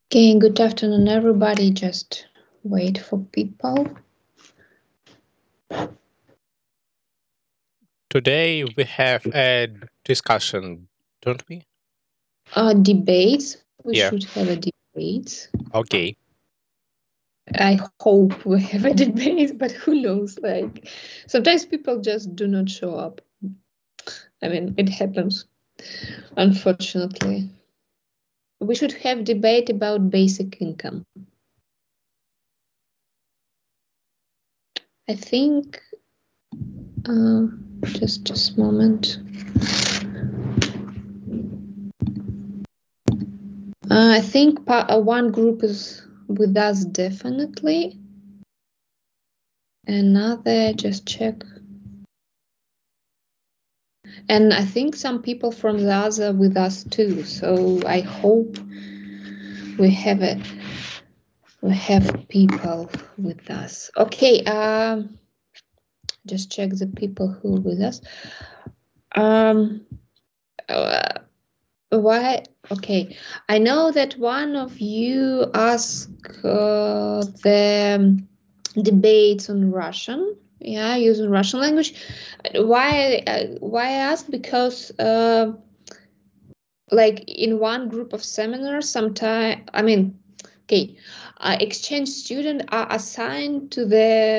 Okay, good afternoon, everybody. Just wait for people. Today we have a discussion, don't we? Debates. We Yeah. should have a debate. Okay. I hope we have a debate, but who knows? Like sometimes people just do not show up. I mean, it happens, unfortunately. We should have debate about basic income. I think. Just a moment. I think one group is with us definitely. Another, just check. And I think some people from the other with us too. So I hope we have people with us. Okay. Just check the people who are with us. Why? Okay. I know that one of you asked the debates on Russian. Yeah, using Russian language. Why I ask? Because like in one group of seminars, exchange students are assigned to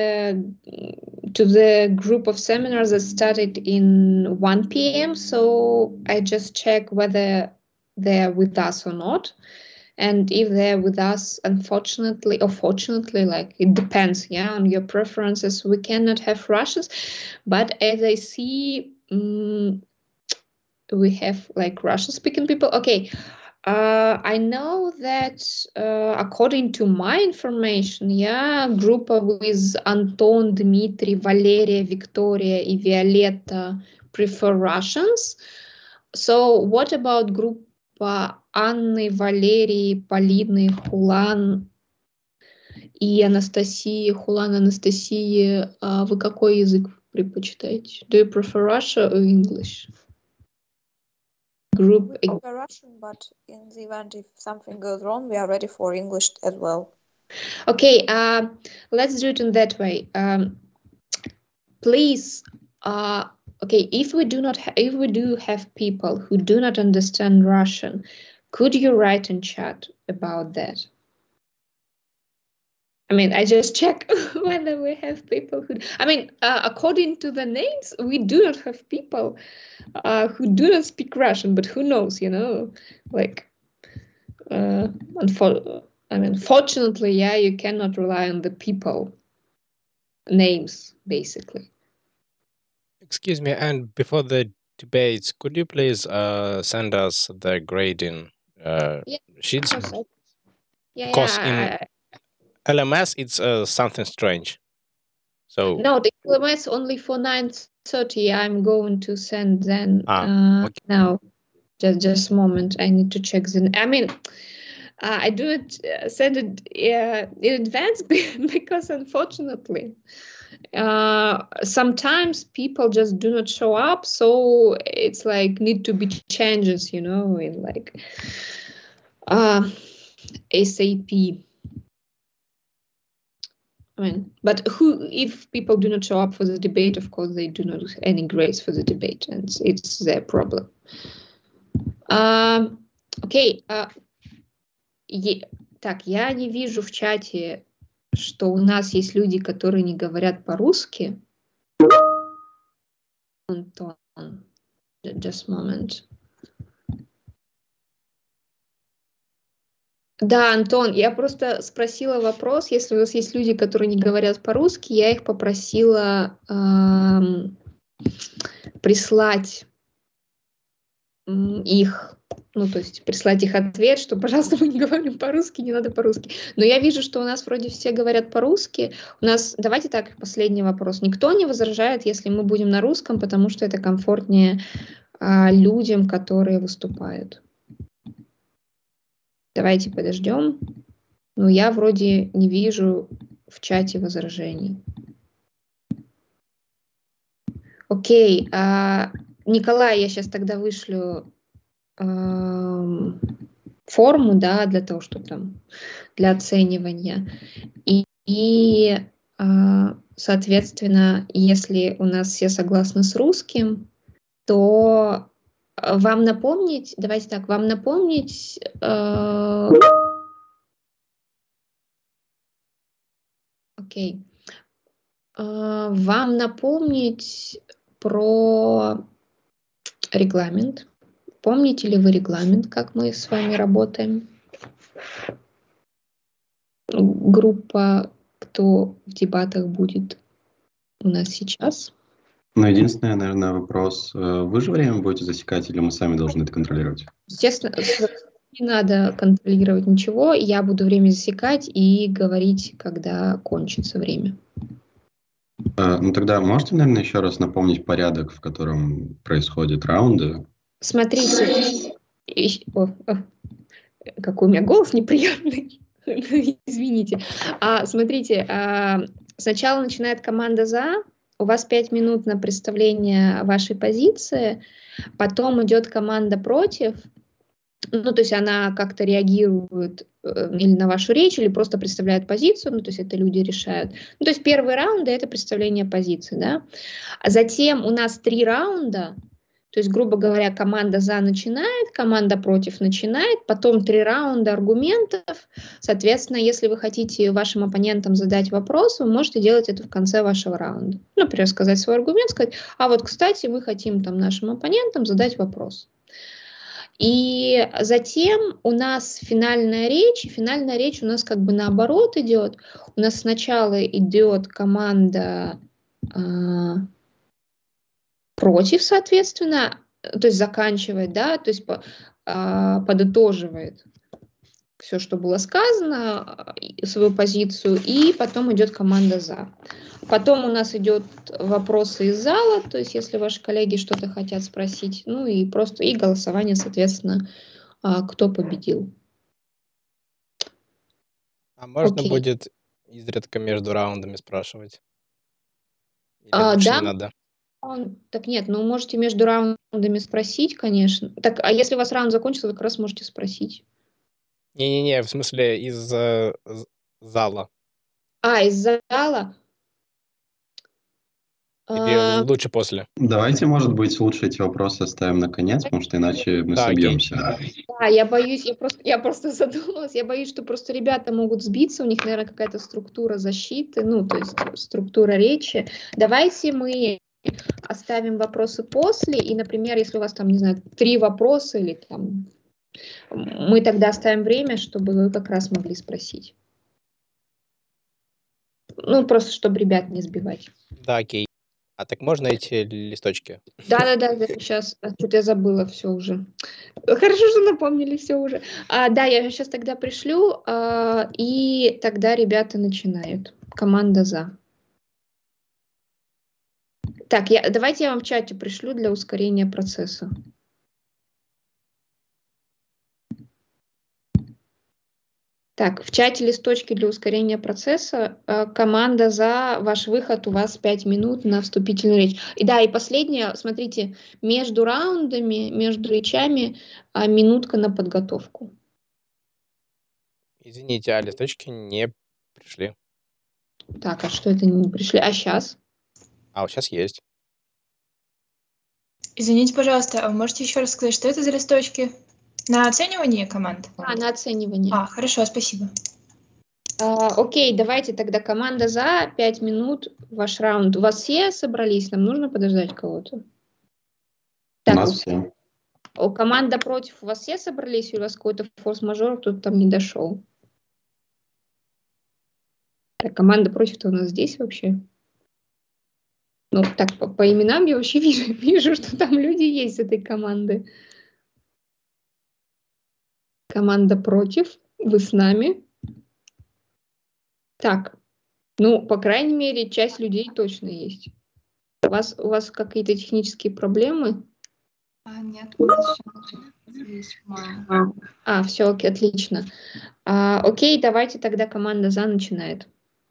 the group of seminars that started in 1 p.m. So I just check whether they're with us or not. And if they're with us, unfortunately or fortunately, like it depends, yeah, on your preferences, we cannot have Russians. But as I see, we have like Russian speaking people. Okay. I know that according to my information, yeah, group with Anton, Dmitry, Valeria, Victoria, and Violetta prefer Russians. So what about group Анны, Валерии, Полины, Хулан и Анастасии? Хулан, Анастасии, вы какой язык предпочитаете? Do you prefer Russia or English? Group. We're Russian, but in the event if something goes wrong, we are ready for English as well. Okay, let's do it in that way. Please, okay, if we do have people who do not understand Russian, could you write in chat about that? I mean, I just check whether we have people who. I mean, according to the names, we do not have people who do not speak Russian. But who knows? You know, like, fortunately, yeah, you cannot rely on the people names, basically. Excuse me, and before the debates, could you please send us the grading sheets? Because in LMS it's something strange. So no, the LMS only for 9:30. I'm going to send then okay. now. Just a moment. I need to check the. I mean, I do it send it in advance because unfortunately, sometimes people just do not show up. So it's like need to be changes, you know, in like SAP. I mean, but if people do not show up for the debate, of course, they do not any grades for the debate, and it's their problem. Окей. Так, я не вижу в чате, что у нас есть люди, которые не говорят по-русски. Антон, just a moment. Да, Антон, я просто спросила вопрос, если у нас есть люди, которые не говорят по-русски, я их попросила прислать их, ну, то есть прислать их ответ, что, пожалуйста, мы не говорим по-русски, не надо по-русски. Но я вижу, что у нас вроде все говорят по-русски. У нас, давайте так, последний вопрос. Никто не возражает, если мы будем на русском, потому что это комфортнее людям, которые выступают. Давайте подождем. Ну, я вроде не вижу в чате возражений. Окей. Николай, я сейчас тогда вышлю форму, да, для того, чтобы там, для оценивания. Соответственно, если у нас все согласны с русским, то вам напомнить, давайте так, вам напомнить, окей, вам напомнить про регламент. Помните ли вы регламент, как мы с вами работаем? Группа, кто в дебатах будет у нас сейчас? Ну, единственный, наверное, вопрос. Вы же время будете засекать, или мы сами должны это контролировать? Естественно, не надо контролировать ничего. Я буду время засекать и говорить, когда кончится время. Ну, тогда можете, наверное, еще раз напомнить порядок, в котором происходят раунды? Смотрите. Какой у меня голос неприятный. Извините. Смотрите, сначала начинает команда «За». У вас 5 минут на представление вашей позиции. Потом идет команда «Против». Ну, то есть она как-то реагирует или на вашу речь, или просто представляет позицию. Ну, то есть это люди решают. Ну, то есть первый раунд – это представление позиции, да. А затем у нас 3 раунда. То есть, грубо говоря, команда «За» начинает, команда «Против» начинает, потом 3 раунда аргументов. Соответственно, если вы хотите вашим оппонентам задать вопрос, вы можете делать это в конце вашего раунда. Например, сказать свой аргумент, сказать, а вот, кстати, мы хотим там нашим оппонентам задать вопрос. И затем у нас финальная речь. Финальная речь у нас как бы наоборот идет. У нас сначала идет команда «Против», соответственно, то есть заканчивает, да, то есть подытоживает все, что было сказано, свою позицию, и потом идет команда «За». Потом у нас идет вопросы из зала, то есть если ваши коллеги что-то хотят спросить, ну и просто и голосование, соответственно, кто победил. А можно Окей. будет изредка между раундами спрашивать? Или лучше Да, не надо? так нет, ну можете между раундами спросить, конечно. Так, а если у вас раунд закончится, вы как раз можете спросить. Не-не-не, в смысле из зала. Из зала? Или лучше после? Давайте, может быть, лучше эти вопросы оставим на конец, потому что иначе мы Да, окей. собьемся. Да, я боюсь, я просто задумалась, я боюсь, что просто ребята могут сбиться, у них, наверное, какая-то структура защиты, ну, то есть структура речи. Давайте мы оставим вопросы после, и, например, если у вас там, не знаю, 3 вопроса или там, мы тогда оставим время, чтобы вы как раз могли спросить. Ну, просто чтобы ребят не сбивать. Да, окей. А так можно эти листочки? Да, сейчас, что-то я забыла все уже. Хорошо, что напомнили все уже. Да, я сейчас тогда пришлю, и тогда ребята начинают. Команда «За». Так, давайте я вам в чате пришлю для ускорения процесса. Так, в чате листочки для ускорения процесса. Команда «За», ваш выход, у вас 5 минут на вступительную речь. И да, и последнее, смотрите, между раундами, между речами минутка на подготовку. Извините, а листочки не пришли. Так, а что это не пришли? А сейчас? А вот сейчас есть. Извините, пожалуйста, а вы можете еще раз сказать, что это за листочки? На оценивание команд? На оценивание. Хорошо, спасибо. Окей, давайте тогда команда «За», 5 минут, ваш раунд. У вас все собрались? Нам нужно подождать кого-то? У Так, нас все. команда «Против», у вас все собрались? Или у вас какой-то форс-мажор, кто-то там не дошел? Так, команда «Против»-то у нас здесь вообще? Ну, так, по именам я вообще вижу, что там люди есть с этой команды. Команда «Против», вы с нами? Так, ну, по крайней мере, часть людей точно есть. У вас какие-то технические проблемы? Нет, у нас есть мало. Все, окей, отлично. Окей, давайте тогда команда «За» начинает.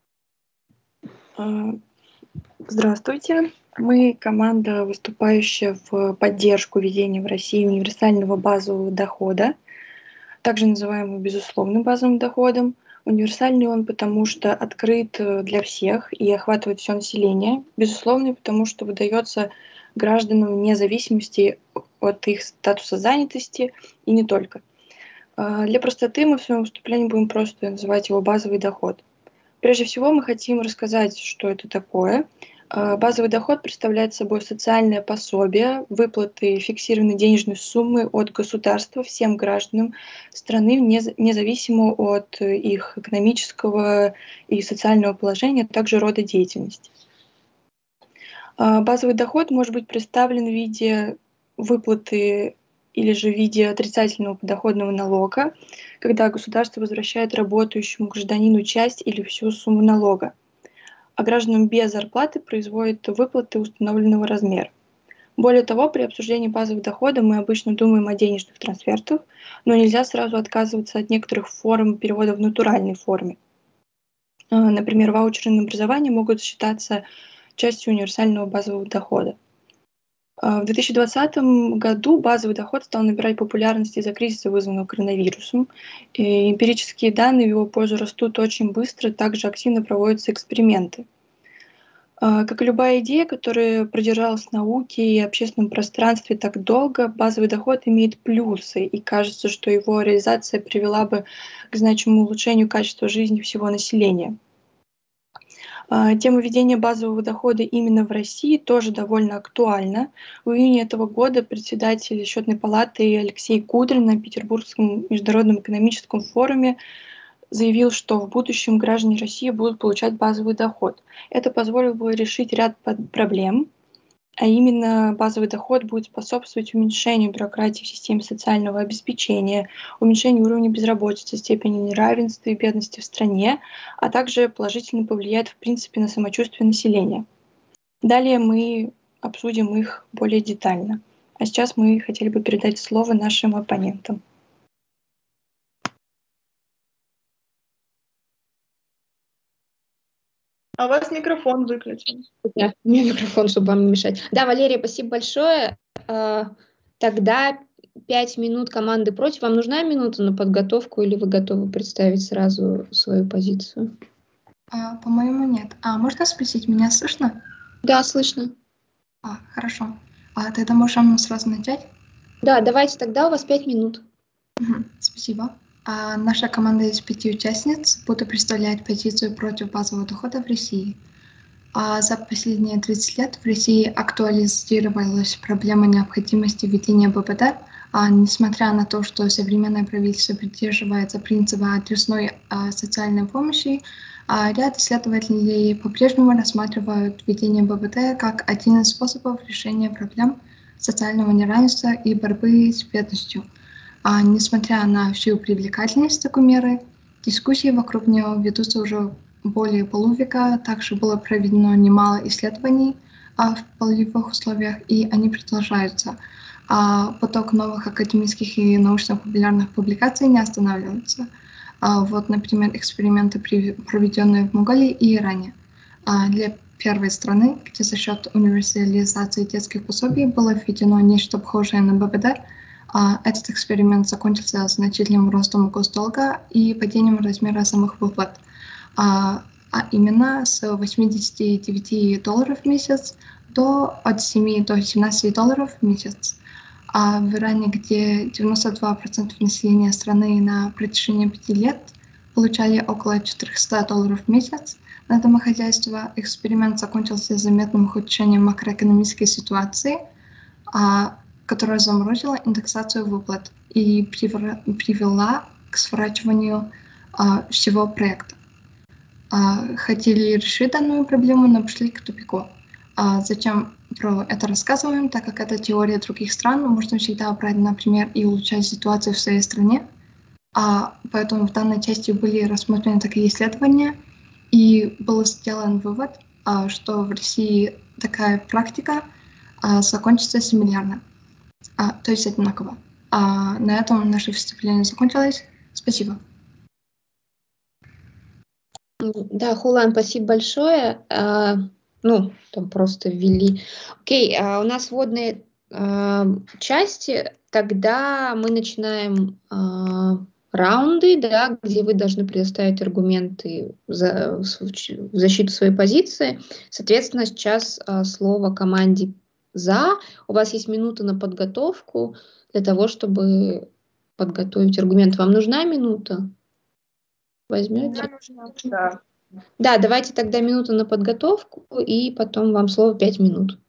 Здравствуйте. Мы команда, выступающая в поддержку введения в России универсального базового дохода. Также называем его безусловным базовым доходом. Универсальный он, потому что открыт для всех и охватывает все население. Безусловный, потому что выдается гражданам вне зависимости от их статуса занятости и не только. Для простоты мы в своем выступлении будем просто называть его базовый доход. Прежде всего мы хотим рассказать, что это такое. Базовый доход представляет собой социальное пособие, выплаты фиксированной денежной суммы от государства всем гражданам страны, независимо от их экономического и социального положения, а также рода деятельности. Базовый доход может быть представлен в виде выплаты или же в виде отрицательного подоходного налога, когда государство возвращает работающему гражданину часть или всю сумму налога, а гражданам без зарплаты производит выплаты установленного размера. Более того, при обсуждении базового дохода мы обычно думаем о денежных трансфертах, но нельзя сразу отказываться от некоторых форм перевода в натуральной форме. Например, ваучеры на образование могут считаться частью универсального базового дохода. В 2020 году базовый доход стал набирать популярность из-за кризиса, вызванного коронавирусом. И эмпирические данные в его пользу растут очень быстро, также активно проводятся эксперименты. Как и любая идея, которая продержалась в науке и общественном пространстве так долго, базовый доход имеет плюсы, и кажется, что его реализация привела бы к значимому улучшению качества жизни всего населения. Тема введения базового дохода именно в России тоже довольно актуальна. В июне этого года председатель Счетной палаты Алексей Кудрин на Петербургском международном экономическом форуме заявил, что в будущем граждане России будут получать базовый доход. Это позволило бы решить ряд проблем, а именно базовый доход будет способствовать уменьшению бюрократии в системе социального обеспечения, уменьшению уровня безработицы, степени неравенства и бедности в стране, а также положительно повлияет в принципе на самочувствие населения. Далее мы обсудим их более детально. А сейчас мы хотели бы передать слово нашим оппонентам. А у вас микрофон выключен. Да, у меня микрофон, чтобы вам не мешать. Да, Валерия, спасибо большое. Тогда 5 минут команды против. Вам нужна минута на подготовку или вы готовы представить сразу свою позицию? По-моему, нет. Можно спросить, меня слышно? Да, слышно. Хорошо. Тогда можем сразу начать? Да, давайте тогда, у вас 5 минут. Спасибо. Наша команда из 5 участниц будет представлять позицию против базового дохода в России. За последние 30 лет в России актуализировалась проблема необходимости введения ББД, несмотря на то, что современное правительство придерживается принципа адресной социальной помощи, ряд исследователей по-прежнему рассматривают введение ББД как один из способов решения проблем социального неравенства и борьбы с бедностью. Несмотря на всю привлекательность такой меры, дискуссии вокруг нее ведутся уже более полувека. Также было проведено немало исследований в полевых условиях, и они продолжаются. Поток новых академических и научно-популярных публикаций не останавливается. Вот, например, эксперименты, проведенные в Монголии и Иране. Для первой страны, где за счет универсализации детских пособий было введено нечто похожее на ББД, этот эксперимент закончился значительным ростом госдолга и падением размера самых выплат, именно с $89 в месяц от 7 до 17 долларов в месяц. В Иране, где 92% населения страны на протяжении 5 лет получали около $400 в месяц на домохозяйство, эксперимент закончился заметным ухудшением макроэкономической ситуации, которая заморозила индексацию выплат и привела к сворачиванию всего проекта. Хотели решить данную проблему, но пришли к тупику. Зачем про это рассказываем? Так как это теория других стран, можно всегда брать, например, и улучшать ситуацию в своей стране. Поэтому в данной части были рассмотрены такие исследования, и был сделан вывод, что в России такая практика закончится симилярно. То есть одинаково. На этом наше выступление закончилось. Спасибо. Да, Хулан, спасибо большое. Там просто ввели. Окей, у нас вводные части, тогда мы начинаем раунды, да, где вы должны предоставить аргументы в защиту своей позиции. Соответственно, сейчас слово команде «за». У вас есть минута на подготовку для того, чтобы подготовить аргумент. Вам нужна минута? Возьмете? Нам нужно. Да. Да, давайте тогда минуту на подготовку, и потом вам слово 5 минут.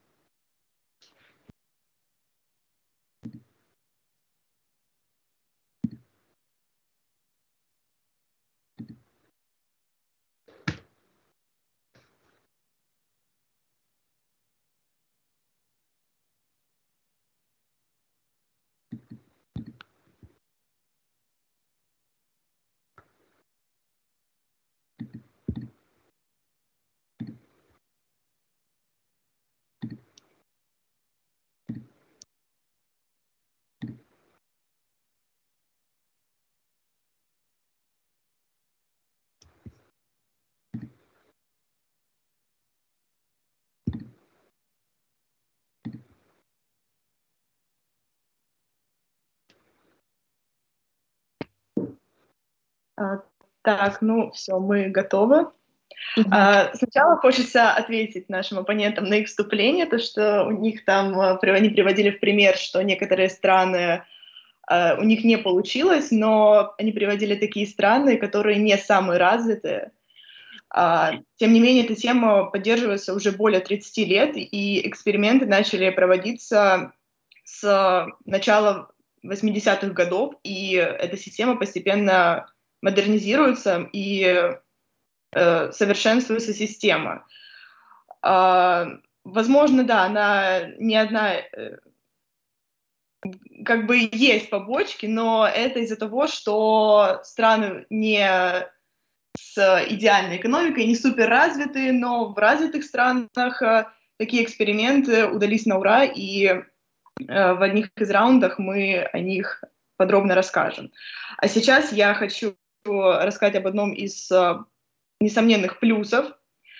Так, ну все, мы готовы. Сначала хочется ответить нашим оппонентам на их вступление, то, что у них там, они приводили в пример, что некоторые страны, у них не получилось, но они приводили такие страны, которые не самые развитые. Тем не менее, эта тема поддерживается уже более 30 лет, и эксперименты начали проводиться с начала 80-х годов, и эта система постепенно модернизируется и совершенствуется система. Возможно, да, она не одна, как бы есть побочки, но это из-за того, что страны не с идеальной экономикой, не суперразвитые, но в развитых странах такие эксперименты удались на ура, и в одних из раундах мы о них подробно расскажем. А сейчас я хочу рассказать об одном из несомненных плюсов,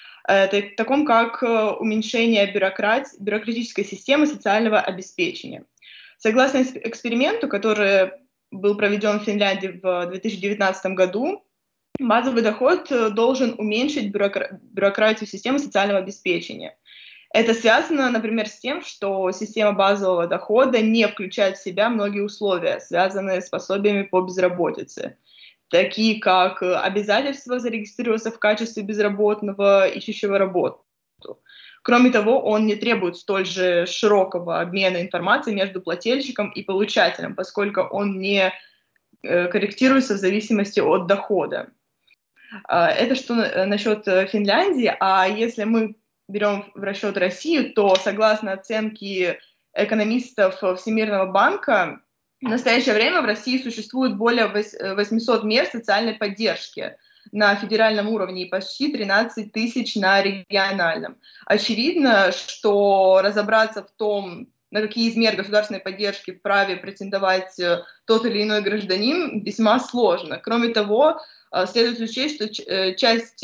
таком как уменьшение бюрократической системы социального обеспечения. Согласно эксперименту, который был проведен в Финляндии в 2019 году, базовый доход должен уменьшить бюрократию системы социального обеспечения. Это связано, например, с тем, что система базового дохода не включает в себя многие условия, связанные с пособиями по безработице, такие как обязательство зарегистрироваться в качестве безработного, ищущего работу. Кроме того, он не требует столь же широкого обмена информацией между плательщиком и получателем, поскольку он не корректируется в зависимости от дохода. Это что насчет Финляндии. А если мы берем в расчет Россию, то согласно оценке экономистов Всемирного банка, в настоящее время в России существует более 800 мер социальной поддержки на федеральном уровне и почти 13 тысяч на региональном. Очевидно, что разобраться в том, на какие из мер государственной поддержки вправе претендовать тот или иной гражданин, весьма сложно. Кроме того, следует учесть, что часть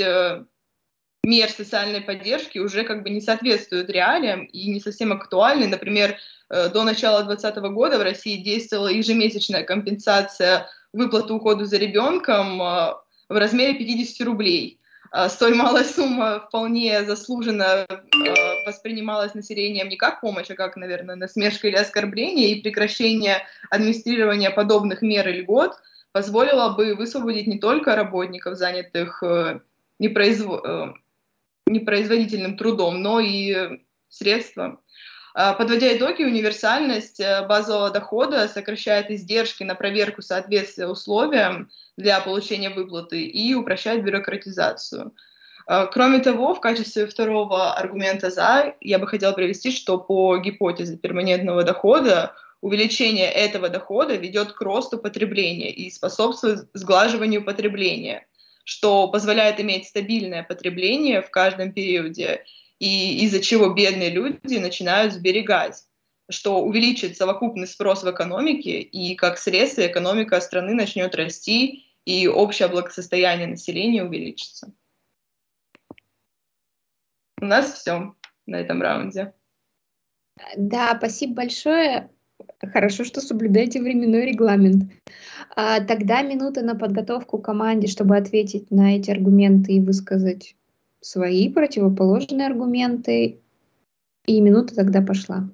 мер социальной поддержки уже как бы не соответствуют реалиям и не совсем актуальны. Например, до начала 2020 года в России действовала ежемесячная компенсация выплаты ухода за ребенком в размере 50 рублей. Столь малая сумма вполне заслуженно воспринималась населением не как помощь, а как, наверное, насмешка или оскорбление, и прекращение администрирования подобных мер и льгот позволило бы высвободить не только работников, занятых непроизводительным трудом, но и средства. Подводя итоги, универсальность базового дохода сокращает издержки на проверку соответствия условиям для получения выплаты и упрощает бюрократизацию. Кроме того, в качестве второго аргумента «за» я бы хотела привести, что по гипотезе перманентного дохода увеличение этого дохода ведет к росту потребления и способствует сглаживанию потребления, что позволяет иметь стабильное потребление в каждом периоде, и из-за чего бедные люди начинают сберегать, что увеличит совокупный спрос в экономике, и как следствие экономика страны начнет расти, и общее благосостояние населения увеличится. У нас все на этом раунде. Да, спасибо большое. Хорошо, что соблюдаете временной регламент. Тогда минута на подготовку команде, чтобы ответить на эти аргументы и высказать свои противоположные аргументы. И минута тогда пошла.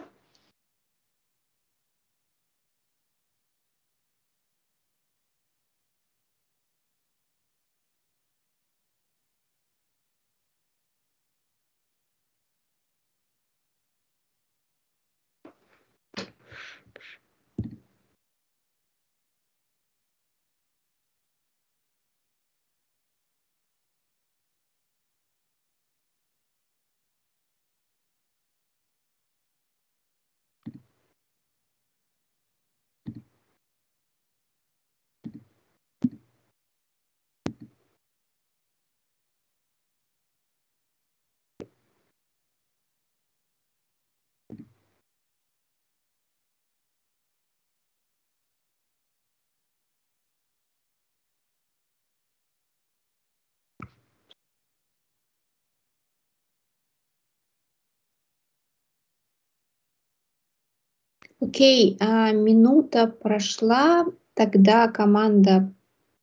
Окей, минута прошла, тогда команда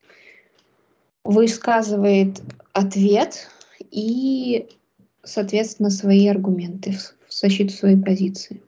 высказывает ответ и, соответственно, свои аргументы в защиту своей позиции.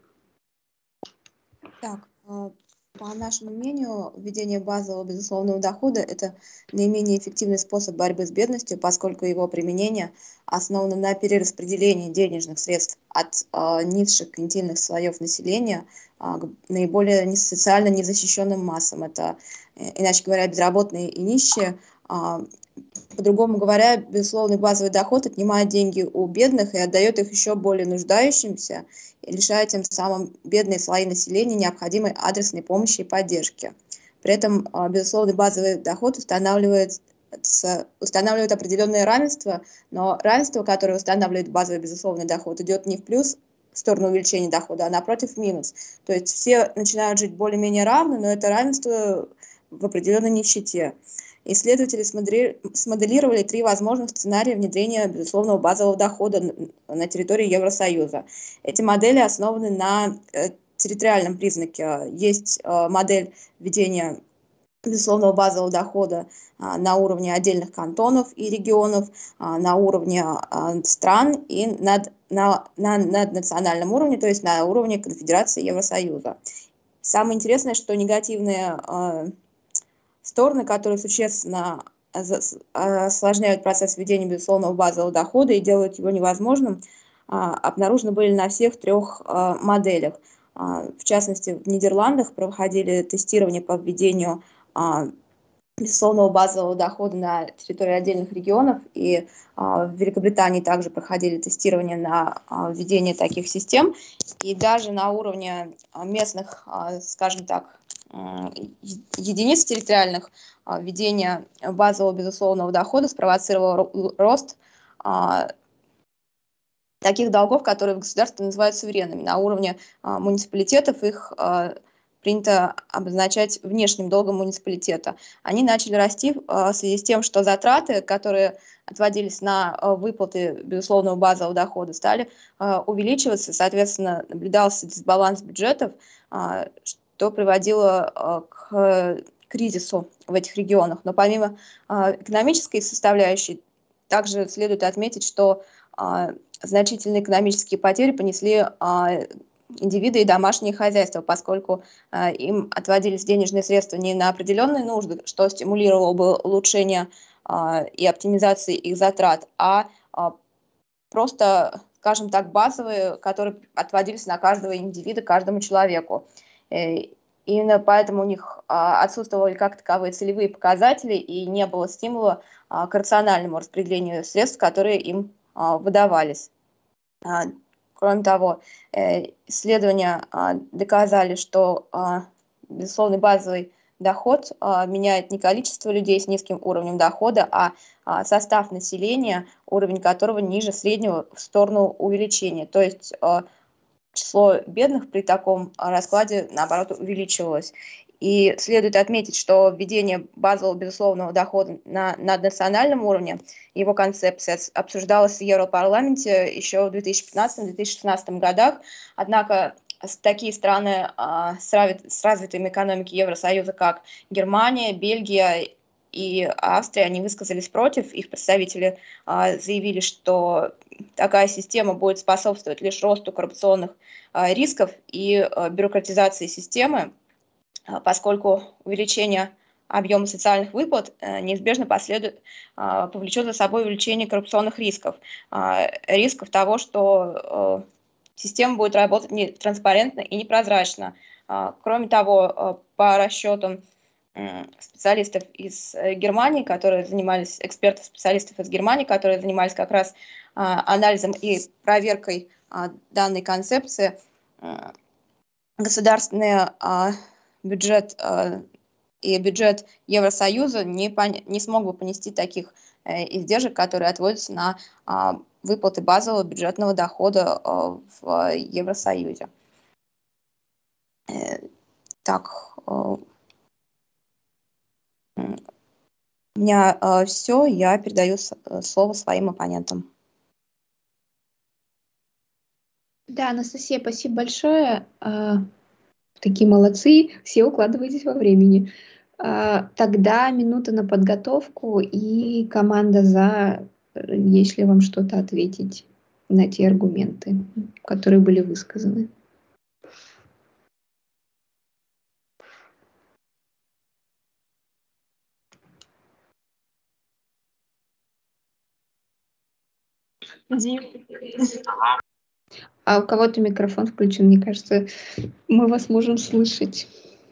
Так, по нашему мнению, введение базового безусловного дохода – это наименее эффективный способ борьбы с бедностью, поскольку его применение основано на перераспределении денежных средств от низших квинтильных слоев населения к наиболее социально незащищенным массам. Это, иначе говоря, безработные и нищие. По-другому говоря, безусловный базовый доход отнимает деньги у бедных и отдает их еще более нуждающимся, лишая тем самым бедные слои населения необходимой адресной помощи и поддержки. При этом безусловный базовый доход устанавливает определенное равенство, но равенство, которое устанавливает базовый безусловный доход, идет не в плюс в сторону увеличения дохода, а напротив в минус. То есть все начинают жить более-менее равно, но это равенство в определенной нищете. Исследователи смоделировали 3 возможных сценария внедрения безусловного базового дохода на территории Евросоюза. Эти модели основаны на территориальном признаке. Есть модель введения безусловного базового дохода на уровне отдельных кантонов и регионов, на уровне стран и на национальном уровне, то есть на уровне Конфедерации Евросоюза. Самое интересное, что негативные стороны, которые существенно осложняют процесс введения безусловного базового дохода и делают его невозможным, обнаружены были на всех 3 моделях. В частности, в Нидерландах проходили тестирование по введению безусловного базового дохода на территории отдельных регионов, и в Великобритании также проходили тестирование на введение таких систем. И даже на уровне местных, скажем так, единиц территориальных введение базового безусловного дохода спровоцировало рост таких долгов, которые в государстве называют суверенными. На уровне муниципалитетов их принято обозначать внешним долгом муниципалитета. Они начали расти в связи с тем, что затраты, которые отводились на выплаты безусловного базового дохода, стали увеличиваться, соответственно, наблюдался дисбаланс бюджетов, что приводило к кризису в этих регионах. Но помимо экономической составляющей, также следует отметить, что значительные экономические потери понесли индивиды и домашние хозяйства, поскольку им отводились денежные средства не на определенные нужды, что стимулировало бы улучшение и оптимизации их затрат, а просто, скажем так, базовые, которые отводились на каждого индивида, каждому человеку. Именно поэтому у них отсутствовали как таковые целевые показатели и не было стимула к рациональному распределению средств, которые им выдавались. Кроме того, исследования доказали, что безусловный базовый доход меняет не количество людей с низким уровнем дохода, а состав населения, уровень которого ниже среднего в сторону увеличения. То есть число бедных при таком раскладе, наоборот, увеличивалось. И следует отметить, что введение базового безусловного дохода на наднациональном уровне, его концепция обсуждалась в Европарламенте еще в 2015-2016 годах, однако такие страны с развитыми экономикой Евросоюза, как Германия, Бельгия и Австрия, они высказались против. Их представители заявили, что такая система будет способствовать лишь росту коррупционных рисков и бюрократизации системы, поскольку увеличение объема социальных выплат неизбежно повлечет за собой увеличение коррупционных рисков. Рисков того, что система будет работать нетранспарентно и непрозрачно. Кроме того, по расчетам специалистов из Германии, экспертов-специалистов из Германии, которые занимались как раз анализом и проверкой данной концепции, государственный бюджет и бюджет Евросоюза не смог бы понести таких издержек, которые отводятся на выплаты базового бюджетного дохода в Евросоюзе. Так, у меня все, я передаю слово своим оппонентам. Да, Анастасия, спасибо большое. Такие молодцы, все укладываетесь во времени. Тогда минута на подготовку и команда «за», если вам что-то ответить на те аргументы, которые были высказаны. А у кого-то микрофон включен, мне кажется, мы вас можем слышать.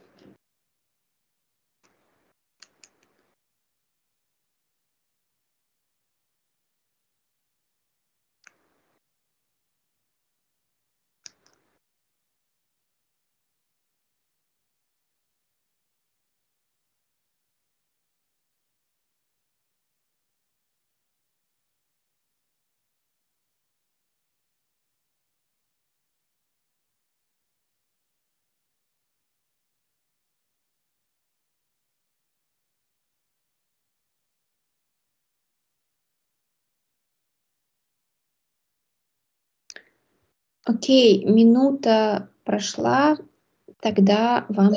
Окей, минута прошла, тогда вам...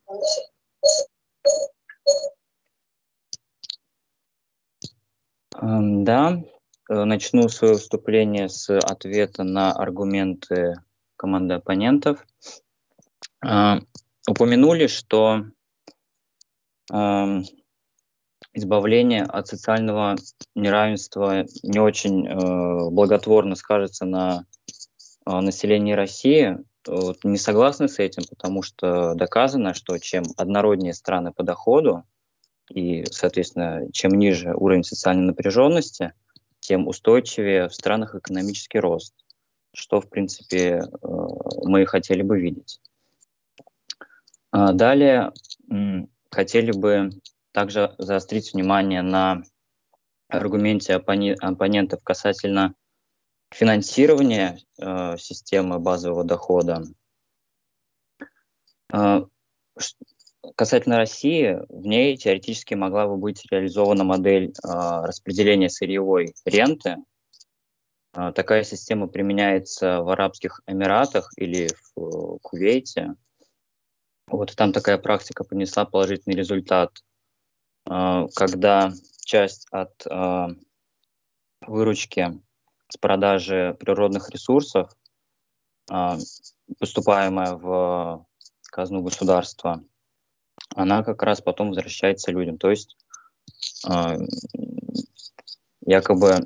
Да, начну свое выступление с ответа на аргументы команды оппонентов. Упомянули, что избавление от социального неравенства не очень благотворно скажется на населении России. Вот, не согласны с этим, потому что доказано, что чем однороднее страны по доходу и, соответственно, чем ниже уровень социальной напряженности, тем устойчивее в странах экономический рост, что, в принципе, мы хотели бы видеть. Далее хотели бы также заострить внимание на аргументе оппонентов касательно финансирования системы базового дохода. Касательно России, в ней теоретически могла бы быть реализована модель распределения сырьевой ренты. Такая система применяется в Арабских Эмиратах или в Кувейте. Вот там такая практика принесла положительный результат, когда часть от выручки с продажи природных ресурсов, поступаемая в казну государства, она как раз потом возвращается людям. То есть якобы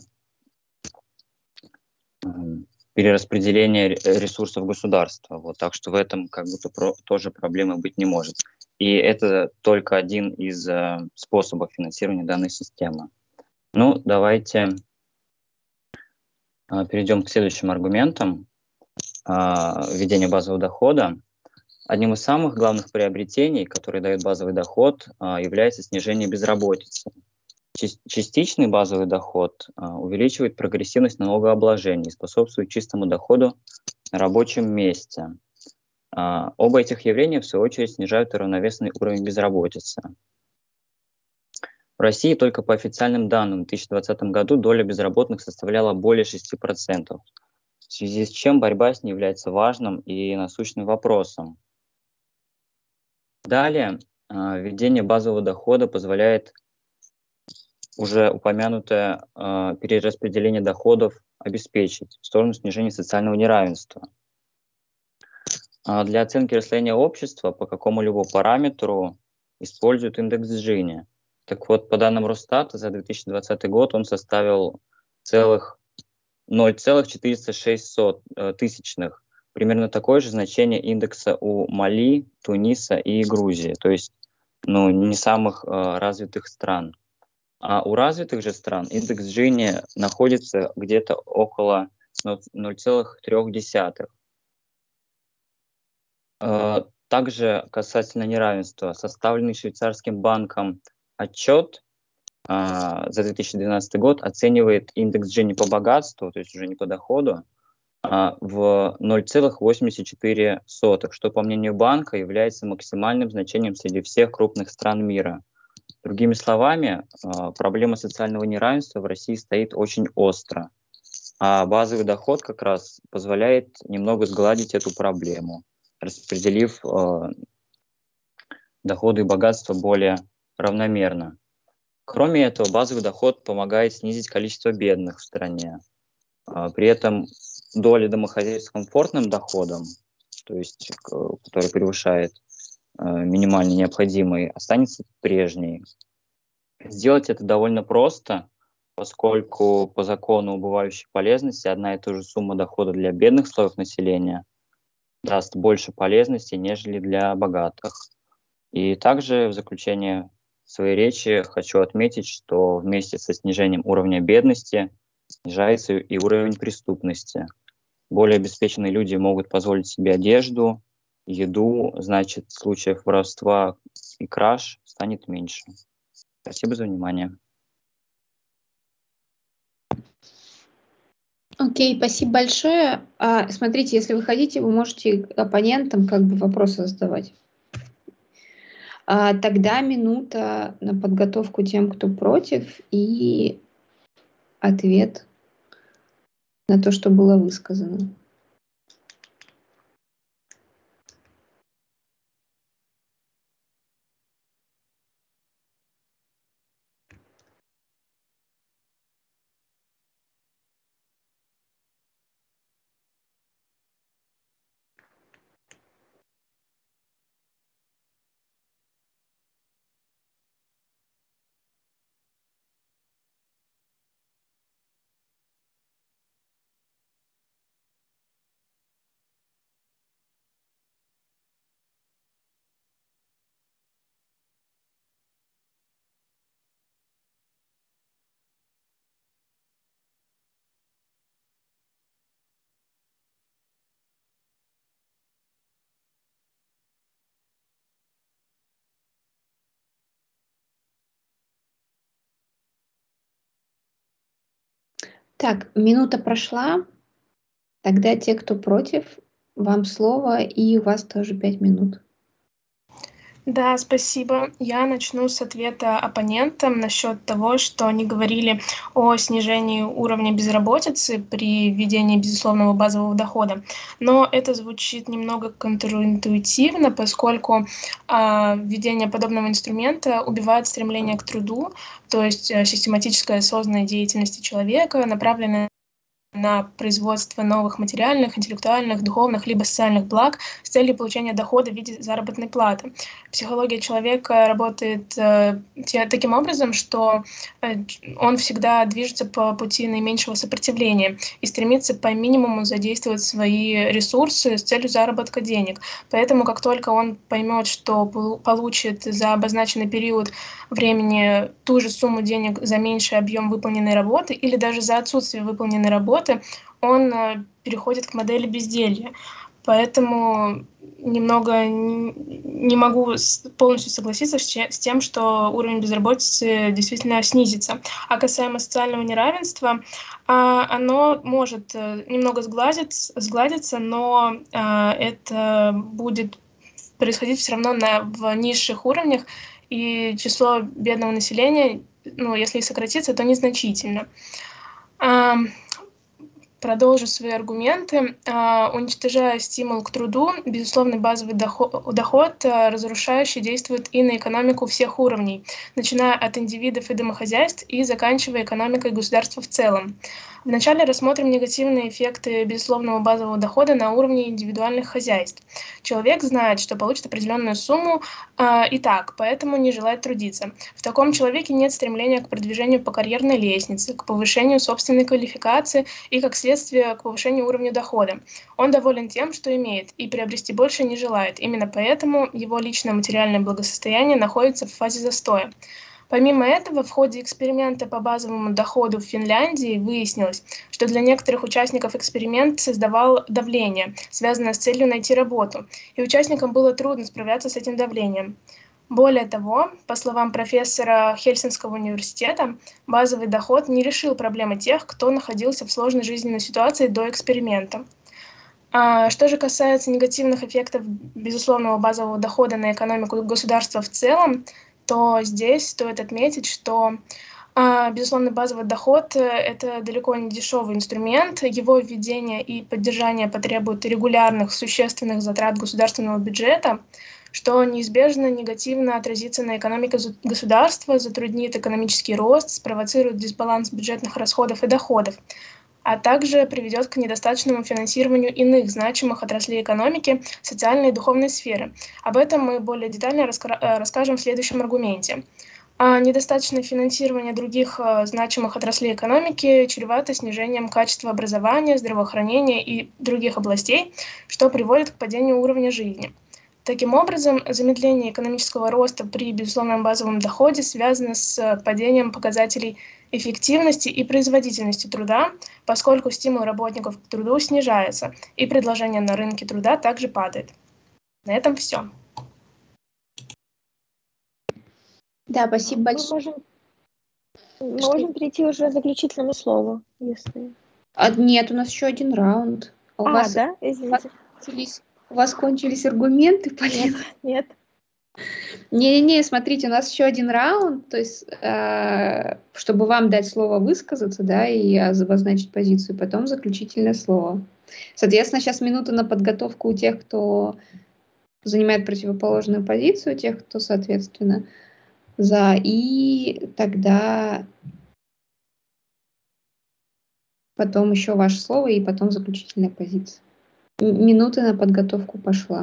перераспределение ресурсов государства. Вот, так что в этом как будто тоже проблемы быть не может. И это только один из способов финансирования данной системы. Ну, давайте перейдем к следующим аргументам введения базового дохода. Одним из самых главных приобретений, которые дает базовый доход, является снижение безработицы. Частичный базовый доход увеличивает прогрессивность налогообложения и способствует чистому доходу на рабочем месте. Оба этих явления, в свою очередь, снижают равновесный уровень безработицы. В России только по официальным данным в 2020 году доля безработных составляла более 6%, в связи с чем борьба с ней является важным и насущным вопросом. Далее, введение базового дохода позволяет уже упомянутое перераспределение доходов обеспечить в сторону снижения социального неравенства. Для оценки расслоения общества по какому-либо параметру используют индекс Джини. Так вот, по данным Росстата, за 2020 год он составил 0,406 тысячных. Примерно такое же значение индекса у Мали, Туниса и Грузии, то есть не самых развитых стран. А у развитых же стран индекс Джини находится где-то около 0,3. Также касательно неравенства, составленный швейцарским банком отчет за 2012 год оценивает индекс Джини по богатству, то есть уже не по доходу, в 0,84, что, по мнению банка, является максимальным значением среди всех крупных стран мира. Другими словами, проблема социального неравенства в России стоит очень остро, а базовый доход как раз позволяет немного сгладить эту проблему, распределив доходы и богатство более равномерно. Кроме этого, базовый доход помогает снизить количество бедных в стране. При этом доля домохозяйств с комфортным доходом, то есть который превышает минимально необходимый, останется прежней. Сделать это довольно просто, поскольку по закону убывающей полезности одна и та же сумма дохода для бедных слоев населения даст больше полезности, нежели для богатых. И также в заключение своей речи хочу отметить, что вместе со снижением уровня бедности снижается и уровень преступности. Более обеспеченные люди могут позволить себе одежду, еду, значит, случаев воровства и краж станет меньше. Спасибо за внимание. Окей, спасибо большое. Смотрите, если вы хотите, вы можете оппонентам вопросы задавать. Тогда минута на подготовку тем, кто против, и ответ на то, что было высказано. Так, минута прошла. Тогда те, кто против, вам слово, и у вас тоже 5 минут. Да, спасибо. Я начну с ответа оппонентам насчет того, что они говорили о снижении уровня безработицы при введении безусловного базового дохода. Но это звучит немного контринтуитивно, поскольку введение подобного инструмента убивает стремление к труду, то есть систематическая осознанная деятельность человека, направленная на производство новых материальных, интеллектуальных, духовных либо социальных благ с целью получения дохода в виде заработной платы. Психология человека работает таким образом, что он всегда движется по пути наименьшего сопротивления и стремится по минимуму задействовать свои ресурсы с целью заработка денег. Поэтому, как только он поймет, что получит за обозначенный период времени ту же сумму денег за меньший объем выполненной работы или даже за отсутствие выполненной работы, он переходит к модели безделья. Поэтому немного не могу полностью согласиться с тем, что уровень безработицы действительно снизится. А касаемо социального неравенства, оно может немного сгладиться, но это будет происходить все равно в низших уровнях, и число бедного населения, если и сократится, то незначительно. Продолжу свои аргументы. Уничтожая стимул к труду, безусловный базовый доход разрушающе действует и на экономику всех уровней, начиная от индивидов и домохозяйств и заканчивая экономикой государства в целом. Вначале рассмотрим негативные эффекты безусловного базового дохода на уровне индивидуальных хозяйств. Человек знает, что получит определенную сумму и так, поэтому не желает трудиться. В таком человеке нет стремления к продвижению по карьерной лестнице, к повышению собственной квалификации и, как следствие, к повышению уровня дохода. Он доволен тем, что имеет, и приобрести больше не желает. Именно поэтому его личное материальное благосостояние находится в фазе застоя. Помимо этого, в ходе эксперимента по базовому доходу в Финляндии выяснилось, что для некоторых участников эксперимент создавал давление, связанное с целью найти работу, и участникам было трудно справляться с этим давлением. Более того, по словам профессора Хельсинского университета, базовый доход не решил проблемы тех, кто находился в сложной жизненной ситуации до эксперимента. Что же касается негативных эффектов безусловного базового дохода на экономику государства в целом, то здесь стоит отметить, что безусловный базовый доход – это далеко не дешевый инструмент. Его введение и поддержание потребует регулярных существенных затрат государственного бюджета, что неизбежно негативно отразится на экономике государства, затруднит экономический рост, спровоцирует дисбаланс бюджетных расходов и доходов, а также приведет к недостаточному финансированию иных значимых отраслей экономики, социальной и духовной сферы. Об этом мы более детально расскажем в следующем аргументе. Недостаточное финансирование других значимых отраслей экономики чревато снижением качества образования, здравоохранения и других областей, что приводит к падению уровня жизни. Таким образом, замедление экономического роста при безусловном базовом доходе связано с падением показателей эффективности и производительности труда, поскольку стимул работников к труду снижается, и предложение на рынке труда также падает. На этом все. Да, спасибо большое. Мы можем перейти уже к заключительному слову, если... Нет, у нас еще один раунд. Да? Извините. У вас кончились аргументы, Полина? Нет. Не-не-не, смотрите, у нас еще один раунд, то есть, чтобы вам дать слово высказаться, да, и обозначить позицию, потом заключительное слово. Соответственно, сейчас минута на подготовку у тех, кто занимает противоположную позицию, тех, кто, соответственно, за, и тогда потом еще ваше слово, и потом заключительная позиция. Минута на подготовку пошла.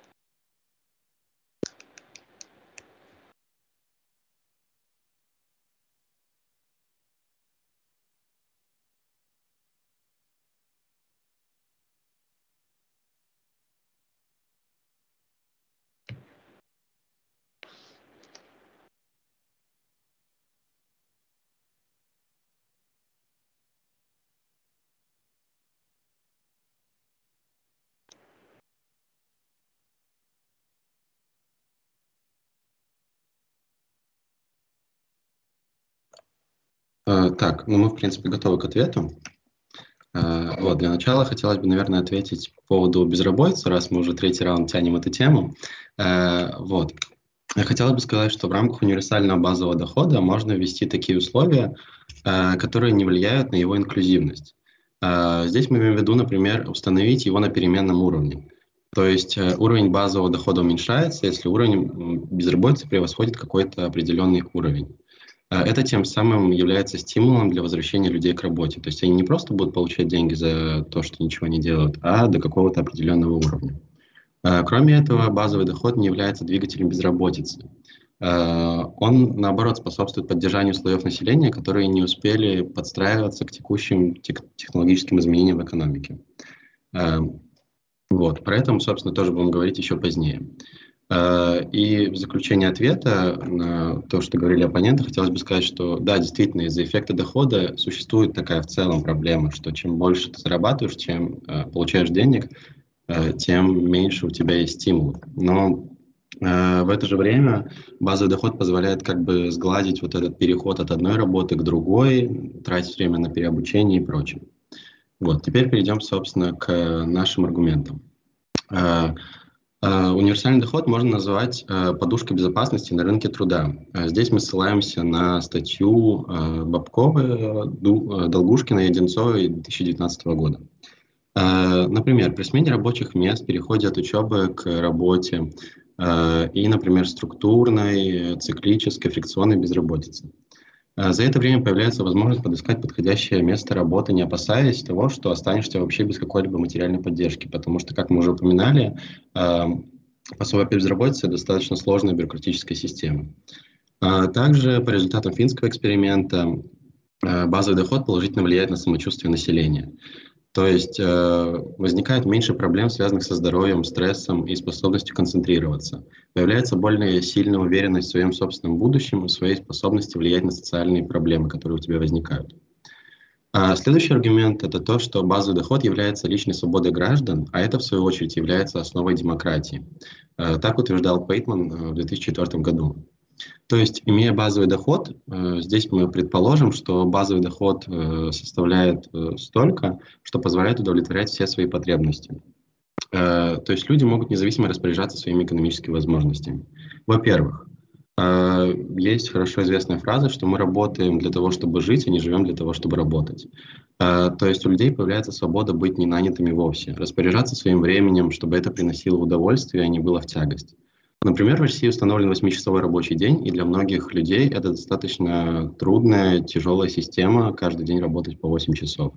Так, мы, в принципе, готовы к ответу. Для начала хотелось бы, наверное, ответить по поводу безработицы, раз мы уже третий раунд тянем эту тему. Хотелось бы сказать, что в рамках универсального базового дохода можно ввести такие условия, которые не влияют на его инклюзивность. Здесь мы имеем в виду, например, установить его на переменном уровне. То есть уровень базового дохода уменьшается, если уровень безработицы превосходит какой-то определенный уровень. Это тем самым является стимулом для возвращения людей к работе. То есть они не просто будут получать деньги за то, что ничего не делают, а до какого-то определенного уровня. Кроме этого, базовый доход не является двигателем безработицы. Он, наоборот, способствует поддержанию слоев населения, которые не успели подстраиваться к текущим технологическим изменениям в экономике. Про это мы, собственно, тоже будем говорить еще позднее. И в заключение ответа на то, что говорили оппоненты, хотелось бы сказать, что да, действительно, из-за эффекта дохода существует такая в целом проблема, что чем больше ты зарабатываешь, чем получаешь денег, тем меньше у тебя есть стимулов. Но в это же время базовый доход позволяет как бы сгладить вот этот переход от одной работы к другой, тратить время на переобучение и прочее. Вот, теперь перейдем, собственно, к нашим аргументам. Универсальный доход можно назвать подушкой безопасности на рынке труда. Здесь мы ссылаемся на статью Бабковой, Долгушкина и Одинцовой 2019 года. Например, при смене рабочих мест, переходе от учебы к работе и, например, структурной, циклической, фрикционной безработицы. За это время появляется возможность подыскать подходящее место работы, не опасаясь того, что останешься вообще без какой-либо материальной поддержки, потому что, как мы уже упоминали, пособие по безработице – достаточно сложная бюрократическая система. Также по результатам финского эксперимента базовый доход положительно влияет на самочувствие населения. То есть возникает меньше проблем, связанных со здоровьем, стрессом и способностью концентрироваться. Появляется более сильная уверенность в своем собственном будущем и в своей способности влиять на социальные проблемы, которые у тебя возникают. Следующий аргумент – это то, что базовый доход является личной свободой граждан, а это, в свою очередь, является основой демократии. Так утверждал Пейтман в 2004 году. То есть, имея базовый доход, здесь мы предположим, что базовый доход составляет столько, что позволяет удовлетворять все свои потребности. То есть люди могут независимо распоряжаться своими экономическими возможностями. Во-первых, есть хорошо известная фраза, что мы работаем для того, чтобы жить, а не живем для того, чтобы работать. То есть у людей появляется свобода быть не нанятыми вовсе, распоряжаться своим временем, чтобы это приносило удовольствие, а не было в тягость. Например, в России установлен 8-часовой рабочий день, и для многих людей это достаточно трудная, тяжелая система, каждый день работать по 8 часов.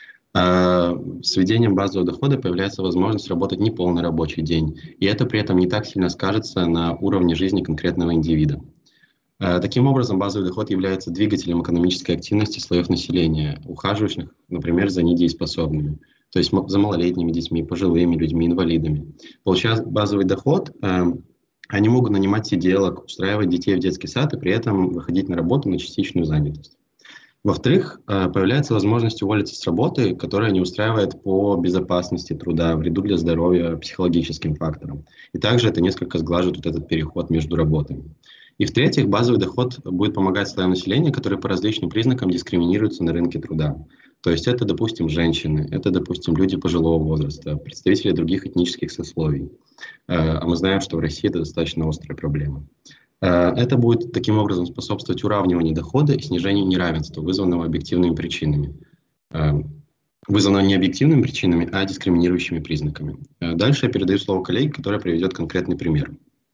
С введением базового дохода появляется возможность работать неполный рабочий день, и это при этом не так сильно скажется на уровне жизни конкретного индивида. Таким образом, базовый доход является двигателем экономической активности слоев населения, ухаживающих, например, за недееспособными, то есть за малолетними детьми, пожилыми людьми, инвалидами. Получая базовый доход, они могут нанимать сиделок, устраивать детей в детский сад и при этом выходить на работу на частичную занятость. Во-вторых, появляется возможность уволиться с работы, которая не устраивает по безопасности труда, вреду для здоровья, психологическим факторам. И также это несколько сглаживает вот этот переход между работами. И в-третьих, базовый доход будет помогать слоям населения, которые по различным признакам дискриминируются на рынке труда. То есть это, допустим, женщины, это, допустим, люди пожилого возраста, представители других этнических сословий. А мы знаем, что в России это достаточно острая проблема. Это будет таким образом способствовать уравниванию дохода и снижению неравенства, вызванного объективными причинами. Вызванного не объективными причинами, а дискриминирующими признаками. Дальше я передаю слово коллеге, которая приведет конкретный пример.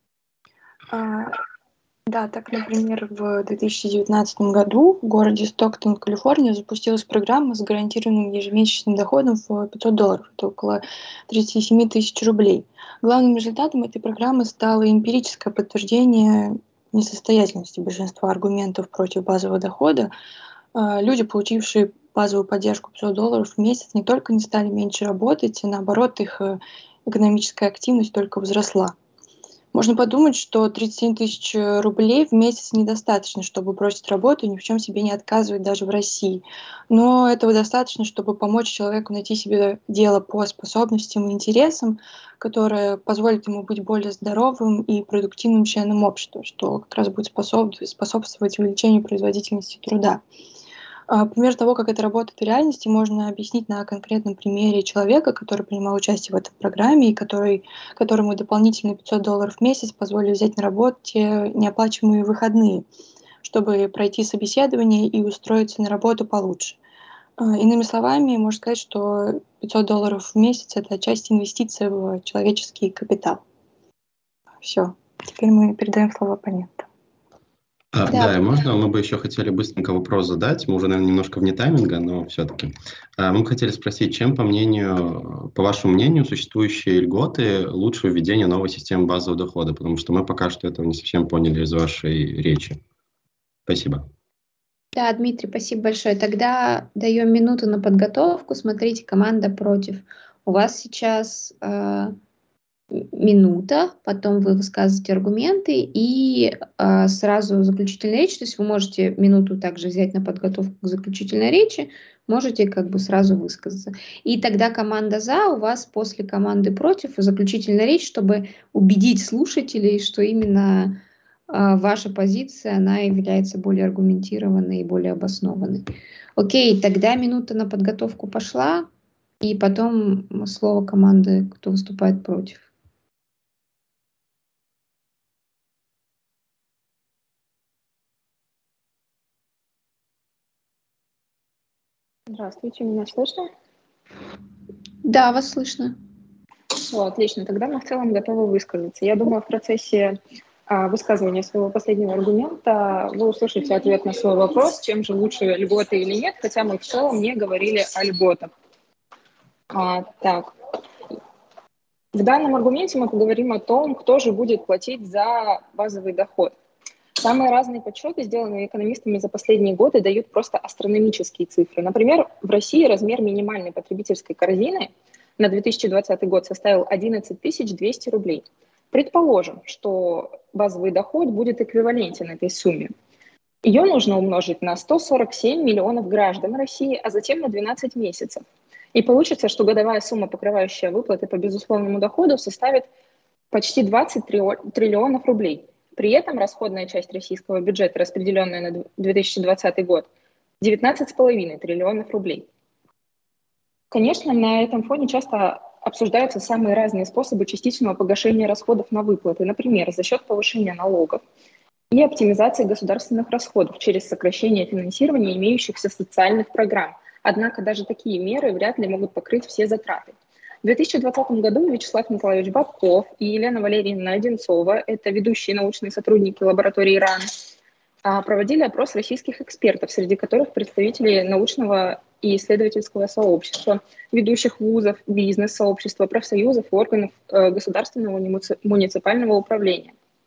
Да, так, например, в 2019 году в городе Стоктон, Калифорния, запустилась программа с гарантированным ежемесячным доходом в $500, это около 37 тысяч рублей. Главным результатом этой программы стало эмпирическое подтверждение несостоятельности большинства аргументов против базового дохода. Люди, получившие базовую поддержку $500 в месяц, не только не стали меньше работать, а наоборот, их экономическая активность только возросла. Можно подумать, что 37 тысяч рублей в месяц недостаточно, чтобы бросить работу и ни в чем себе не отказывать даже в России. Но этого достаточно, чтобы помочь человеку найти себе дело по способностям и интересам, которое позволит ему быть более здоровым и продуктивным членом общества, что как раз будет способствовать увеличению производительности труда. Пример того, как это работает в реальности, можно объяснить на конкретном примере человека, который принимал участие в этой программе и которому дополнительные $500 в месяц позволили взять на работе неоплачиваемые выходные, чтобы пройти собеседование и устроиться на работу получше. Иными словами, можно сказать, что $500 в месяц – это часть инвестиций в человеческий капитал. Все. Теперь мы передаем слово оппоненту. Да, можно, мы бы еще хотели быстренько вопрос задать. Мы уже, наверное, немножко вне тайминга, но все-таки. Мы бы хотели спросить, чем, по вашему мнению, существующие льготы лучше введения новой системы базового дохода? Потому что мы пока что этого не совсем поняли из вашей речи. Спасибо. Да, Дмитрий, спасибо большое. Тогда даем минуту на подготовку. Смотрите, команда против. У вас сейчас минута, потом вы высказываете аргументы и сразу заключительная речь. То есть вы можете минуту также взять на подготовку к заключительной речи, можете как бы сразу высказаться. И тогда команда «за» у вас после команды «против» заключительная речь, чтобы убедить слушателей, что именно ваша позиция, она является более аргументированной и более обоснованной. Окей, тогда минута на подготовку пошла, и потом слово команды, кто выступает против. Здравствуйте, меня слышно? Да, вас слышно. Все, отлично. Тогда мы в целом готовы высказаться. Я думаю, в процессе высказывания своего последнего аргумента вы услышите ответ на свой вопрос, чем же лучше, льготы или нет, хотя мы в целом не говорили о льготах. Так. В данном аргументе мы поговорим о том, кто же будет платить за базовый доход. Самые разные подсчеты, сделанные экономистами за последние годы, дают просто астрономические цифры. Например, в России размер минимальной потребительской корзины на 2020 год составил 11 200 рублей. Предположим, что базовый доход будет эквивалентен этой сумме. Ее нужно умножить на 147 миллионов граждан России, а затем на 12 месяцев. И получится, что годовая сумма, покрывающая выплаты по безусловному доходу, составит почти 20 триллионов рублей. При этом расходная часть российского бюджета, распределенная на 2020 год, 19,5 триллионов рублей. Конечно, на этом фоне часто обсуждаются самые разные способы частичного погашения расходов на выплаты, например, за счет повышения налогов и оптимизации государственных расходов через сокращение финансирования имеющихся социальных программ. Однако даже такие меры вряд ли могут покрыть все затраты. В 2020 году Вячеслав Николаевич Бабков и Елена Валерьевна Одинцова, это ведущие научные сотрудники лаборатории РАН, проводили опрос российских экспертов, среди которых представители научного и исследовательского сообщества, ведущих вузов, бизнес-сообщества, профсоюзов и органов государственного муниципального управления.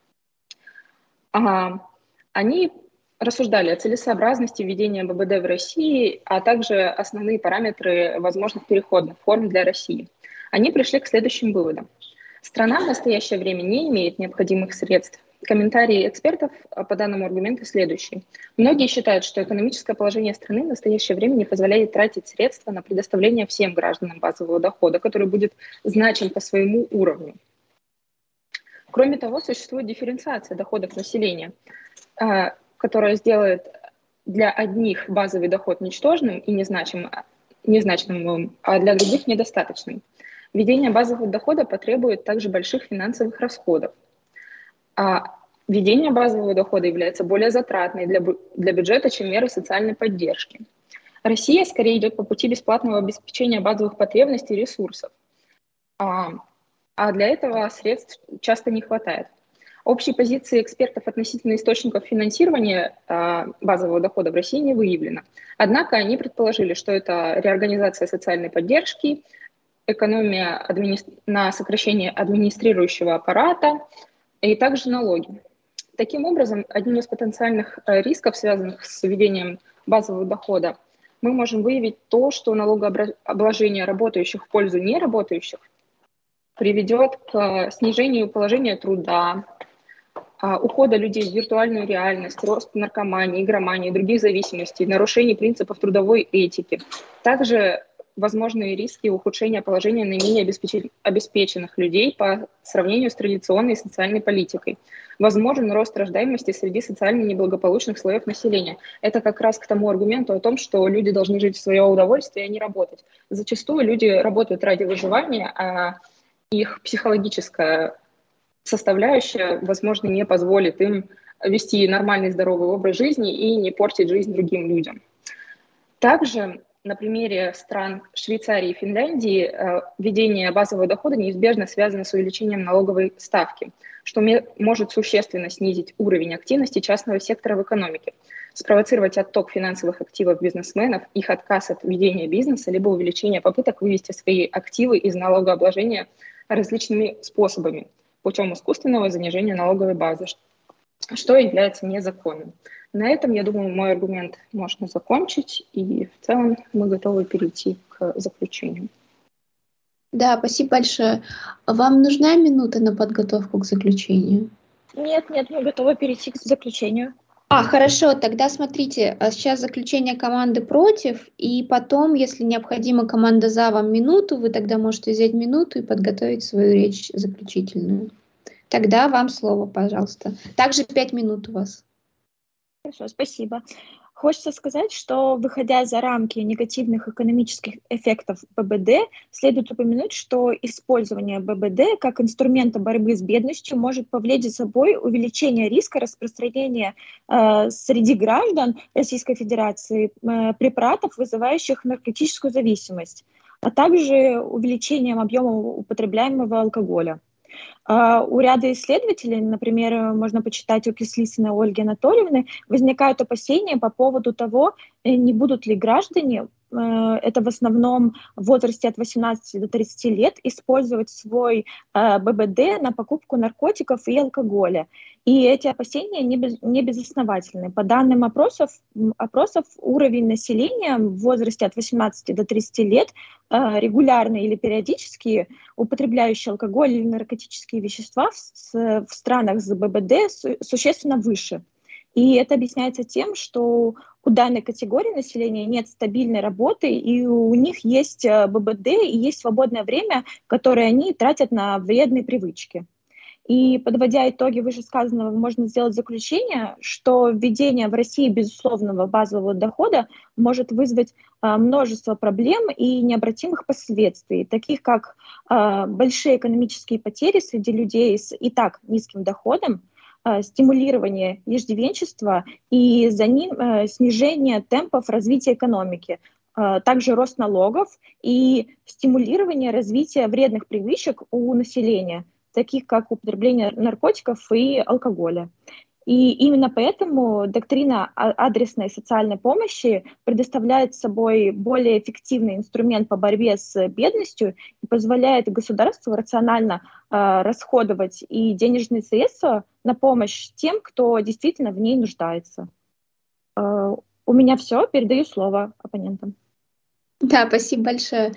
Они рассуждали о целесообразности введения ББД в России, а также основные параметры возможных переходных форм для России. Они пришли к следующим выводам. Страна в настоящее время не имеет необходимых средств. Комментарии экспертов по данному аргументу следующие. Многие считают, что экономическое положение страны в настоящее время не позволяет тратить средства на предоставление всем гражданам базового дохода, который будет значим по своему уровню. Кроме того, существует дифференциация доходов населения, которая сделает для одних базовый доход ничтожным и незначимым, а для других недостаточным. Введение базового дохода потребует также больших финансовых расходов. Введение базового дохода является более затратной для бюджета, чем меры социальной поддержки. Россия скорее идет по пути бесплатного обеспечения базовых потребностей и ресурсов, а для этого средств часто не хватает. Общей позиции экспертов относительно источников финансирования базового дохода в России не выявлено. Однако они предположили, что это реорганизация социальной поддержки, экономия на сокращение администрирующего аппарата и также налоги. Таким образом, одним из потенциальных рисков, связанных с введением базового дохода, мы можем выявить то, что налогообложение работающих в пользу неработающих приведет к снижению положения труда, ухода людей в виртуальную реальность, рост наркомании, игромании и других зависимостей, нарушений принципов трудовой этики. Также возможные риски ухудшения положения наименее обеспеченных людей по сравнению с традиционной социальной политикой. Возможен рост рождаемости среди социально неблагополучных слоев населения. Это как раз к тому аргументу о том, что люди должны жить в свое удовольствие, а не работать. Зачастую люди работают ради выживания, а их психологическая составляющая, возможно, не позволит им вести нормальный здоровый образ жизни и не портить жизнь другим людям. Также на примере стран Швейцарии и Финляндии введение базового дохода неизбежно связано с увеличением налоговой ставки, что может существенно снизить уровень активности частного сектора в экономике, спровоцировать отток финансовых активов бизнесменов, их отказ от ведения бизнеса, либо увеличение попыток вывести свои активы из налогообложения различными способами, путем искусственного занижения налоговой базы, что является незаконным. На этом, я думаю, мой аргумент можно закончить, и в целом мы готовы перейти к заключению. Да, спасибо большое. Вам нужна минута на подготовку к заключению? Нет, мы готовы перейти к заключению. Хорошо, тогда смотрите, сейчас заключение команды против, и потом, если необходимо, команда за вам минуту, вы тогда можете взять минуту и подготовить свою речь заключительную. Тогда вам слово, пожалуйста. Также 5 минут у вас. Хорошо, спасибо. Хочется сказать, что, выходя за рамки негативных экономических эффектов ББД, следует упомянуть, что использование ББД как инструмента борьбы с бедностью может повлечь за собой увеличение риска распространения среди граждан Российской Федерации препаратов, вызывающих наркотическую зависимость, а также увеличением объема употребляемого алкоголя. У ряда исследователей, например, можно почитать у Кислицыной Ольги Анатольевны, возникают опасения по поводу того, не будут ли граждане, это в основном в возрасте от 18 до 30 лет, использовать свой ББД на покупку наркотиков и алкоголя. И эти опасения не безосновательны. По данным опросов, уровень населения в возрасте от 18 до 30 лет регулярно или периодически употребляющие алкоголь или наркотические вещества в странах с ББД существенно выше. И это объясняется тем, что у данной категории населения нет стабильной работы, и у них есть ББД, и есть свободное время, которое они тратят на вредные привычки. И, подводя итоги вышесказанного, можно сделать заключение, что введение в России безусловного базового дохода может вызвать множество проблем и необратимых последствий, таких как большие экономические потери среди людей с и так низким доходом, стимулирование иждивенчества и за ним снижение темпов развития экономики, также рост налогов и стимулирование развития вредных привычек у населения, таких как употребление наркотиков и алкоголя. И именно поэтому доктрина адресной социальной помощи предоставляет собой более эффективный инструмент по борьбе с бедностью и позволяет государству рационально расходовать и денежные средства на помощь тем, кто действительно в ней нуждается. У меня все. Передаю слово оппонентам. Да, спасибо большое.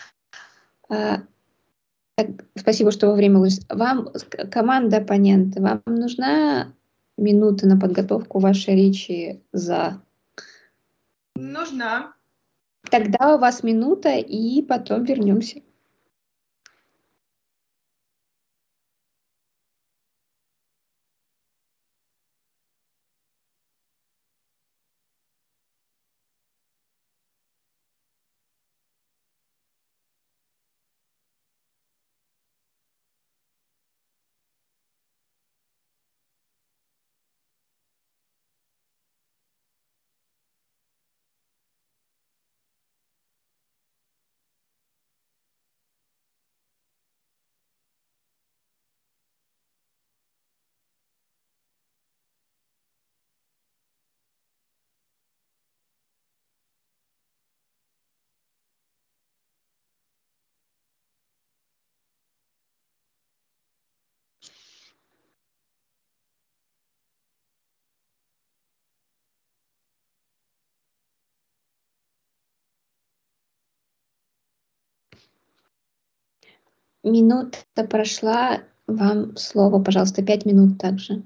Спасибо, что вовремя уложились. Вам, команда оппонента, вам нужна минута на подготовку вашей речи за? Нужна. Тогда у вас минута, и потом вернемся. Минута прошла. Вам слово, пожалуйста, 5 минут также.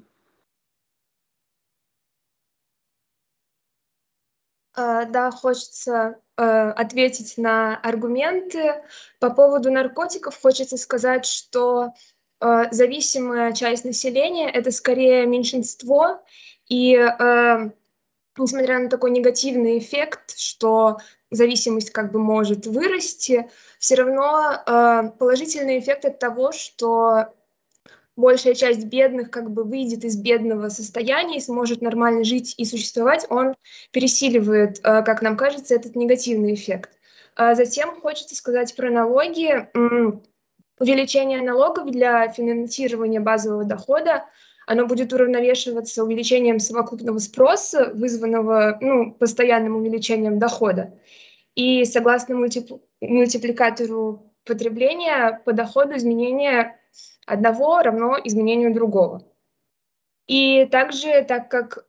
Да, хочется ответить на аргументы. По поводу наркотиков хочется сказать, что зависимая часть населения — это скорее меньшинство, и несмотря на такой негативный эффект, что зависимость как бы может вырасти, все равно положительный эффект от того, что большая часть бедных как бы выйдет из бедного состояния и сможет нормально жить и существовать, он пересиливает, как нам кажется, этот негативный эффект. Затем хочется сказать про налоги. Увеличение налогов для финансирования базового дохода, оно будет уравновешиваться увеличением совокупного спроса, вызванного постоянным увеличением дохода. И согласно мультипликатору потребления, по доходу изменение одного равно изменению другого. И также, так как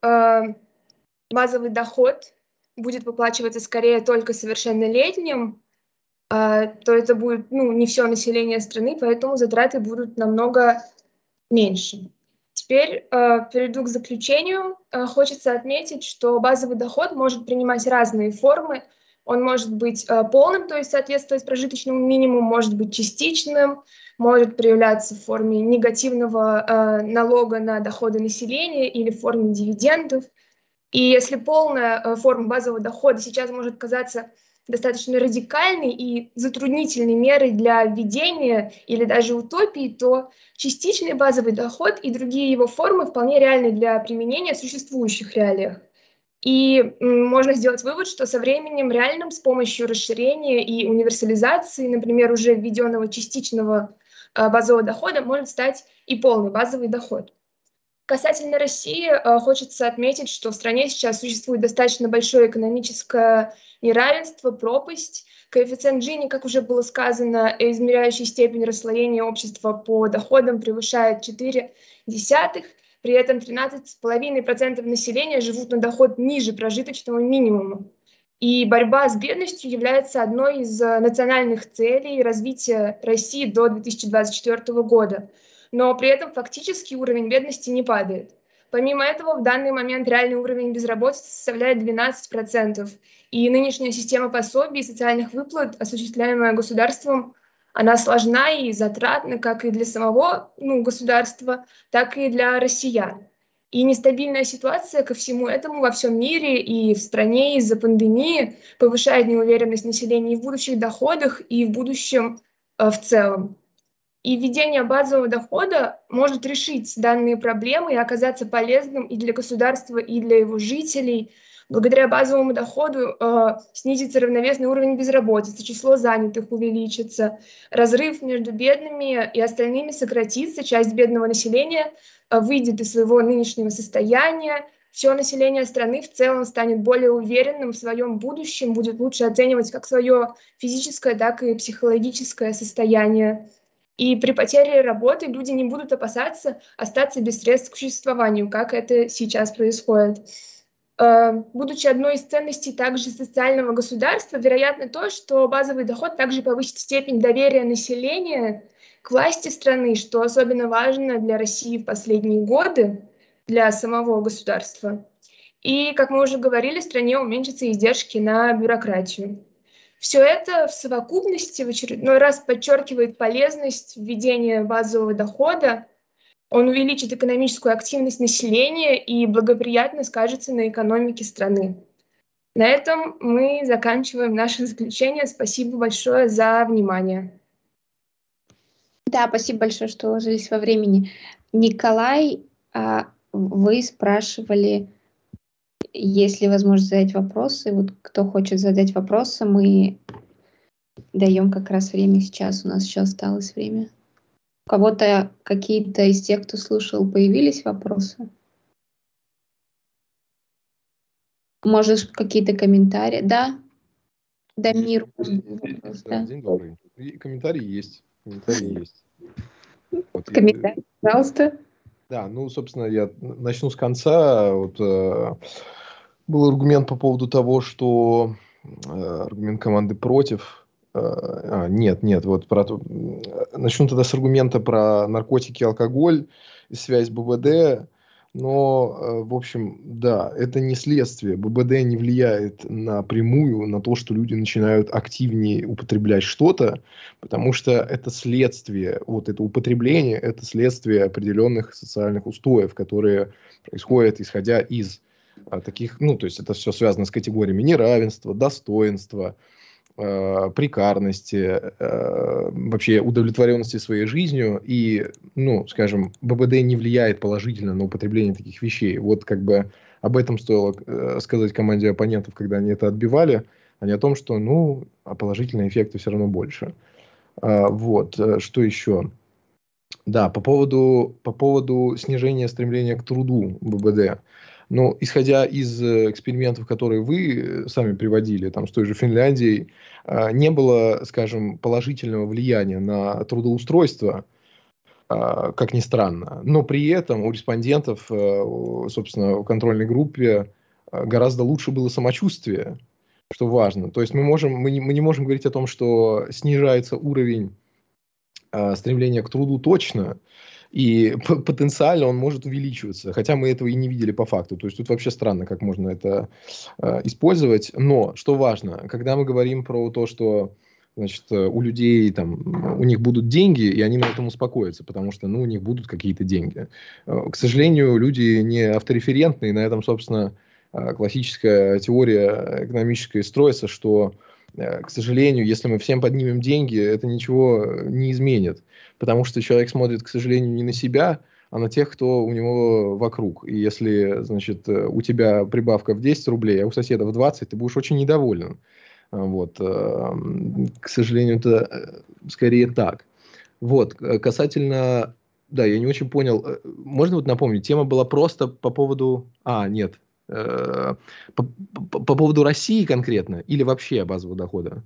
базовый доход будет выплачиваться скорее только совершеннолетним, то это будет не все население страны, поэтому затраты будут намного меньше. Теперь перейду к заключению. Хочется отметить, что базовый доход может принимать разные формы. Он может быть полным, то есть соответствовать прожиточному минимуму, может быть частичным, может проявляться в форме негативного налога на доходы населения или в форме дивидендов. И если полная форма базового дохода сейчас может казаться достаточно радикальной и затруднительной мерой для введения или даже утопии, то частичный базовый доход и другие его формы вполне реальны для применения в существующих реалиях. И можно сделать вывод, что со временем реальным с помощью расширения и универсализации, например, уже введенного частичного базового дохода, может стать и полный базовый доход. Касательно России, хочется отметить, что в стране сейчас существует достаточно большое экономическое неравенство, пропасть. Коэффициент Джини, как уже было сказано, измеряющий степень расслоения общества по доходам, превышает 0,4. При этом 13,5% населения живут на доход ниже прожиточного минимума. И борьба с бедностью является одной из национальных целей развития России до 2024 года. Но при этом фактически уровень бедности не падает. Помимо этого, в данный момент реальный уровень безработицы составляет 12%. И нынешняя система пособий и социальных выплат, осуществляемая государством, она сложна и затратна как и для самого государства, так и для россиян. И нестабильная ситуация ко всему этому во всем мире и в стране из-за пандемии повышает неуверенность населения и в будущих доходах, и в будущем в целом. И введение базового дохода может решить данные проблемы и оказаться полезным и для государства, и для его жителей. Благодаря базовому доходу снизится равновесный уровень безработицы, число занятых увеличится, разрыв между бедными и остальными сократится, часть бедного населения выйдет из своего нынешнего состояния, все население страны в целом станет более уверенным в своем будущем, будет лучше оценивать как свое физическое, так и психологическое состояние. И при потере работы люди не будут опасаться остаться без средств к существованию, как это сейчас происходит. Будучи одной из ценностей также социального государства, вероятно то, что базовый доход также повысит степень доверия населения к власти страны, что особенно важно для России в последние годы, для самого государства. И, как мы уже говорили, в стране уменьшатся издержки на бюрократию. Все это в совокупности в очередной раз подчеркивает полезность введения базового дохода. Он увеличит экономическую активность населения и благоприятно скажется на экономике страны. На этом мы заканчиваем наше заключение. Спасибо большое за внимание. Да, спасибо большое, что уложились во времени. Николай, вы спрашивали, есть ли возможность задать вопросы. Вот кто хочет задать вопросы, мы даем как раз время сейчас. У нас еще осталось время. У кого-то какие-то из тех, кто слушал, появились вопросы? Может, какие-то комментарии? Да? Дамир. День добрый. И комментарии есть. Вот, комментарий, пожалуйста. Да, собственно, я начну с конца. Вот, был аргумент по поводу того, что аргумент команды против. Нет, вот начну тогда с аргумента про наркотики и алкоголь и связь с ББД. Но, в общем, да, это не следствие. ББД не влияет напрямую на то, что люди начинают активнее употреблять что-то, потому что это следствие, вот это употребление, это следствие определенных социальных устоев, которые происходят исходя из таких, то есть это все связано с категориями неравенства, достоинства, прекарности, вообще удовлетворенности своей жизнью, и, скажем, ББД не влияет положительно на употребление таких вещей. Вот как бы об этом стоило сказать команде оппонентов, когда они это отбивали, а не о том, что, а положительные эффекты все равно больше. Вот, что еще? Да, по поводу снижения стремления к труду ББД. Исходя из экспериментов, которые вы сами приводили, там, с той же Финляндией, не было, скажем, положительного влияния на трудоустройство, как ни странно. Но при этом у респондентов, собственно, в контрольной группе гораздо лучше было самочувствие, что важно. То есть мы не можем говорить о том, что снижается уровень стремления к труду точно, и потенциально он может увеличиваться, хотя мы этого и не видели по факту. То есть тут вообще странно, как можно это использовать. Но, что важно, когда мы говорим про то, что значит, у людей там, у них будут деньги, и они на этом успокоятся, потому что, ну, у них будут какие-то деньги. К сожалению, люди не автореферентные, на этом, собственно, классическая теория экономическая строится, что, к сожалению, если мы всем поднимем деньги, это ничего не изменит, потому что человек смотрит, к сожалению, не на себя, а на тех, кто у него вокруг. И если, значит, у тебя прибавка в 10 рублей, а у соседа в 20, ты будешь очень недоволен. Вот. К сожалению, это скорее так. Вот. Касательно... Да, я не очень понял. Можно вот напомнить, тема была просто по поводу... нет. По поводу России конкретно или вообще базового дохода?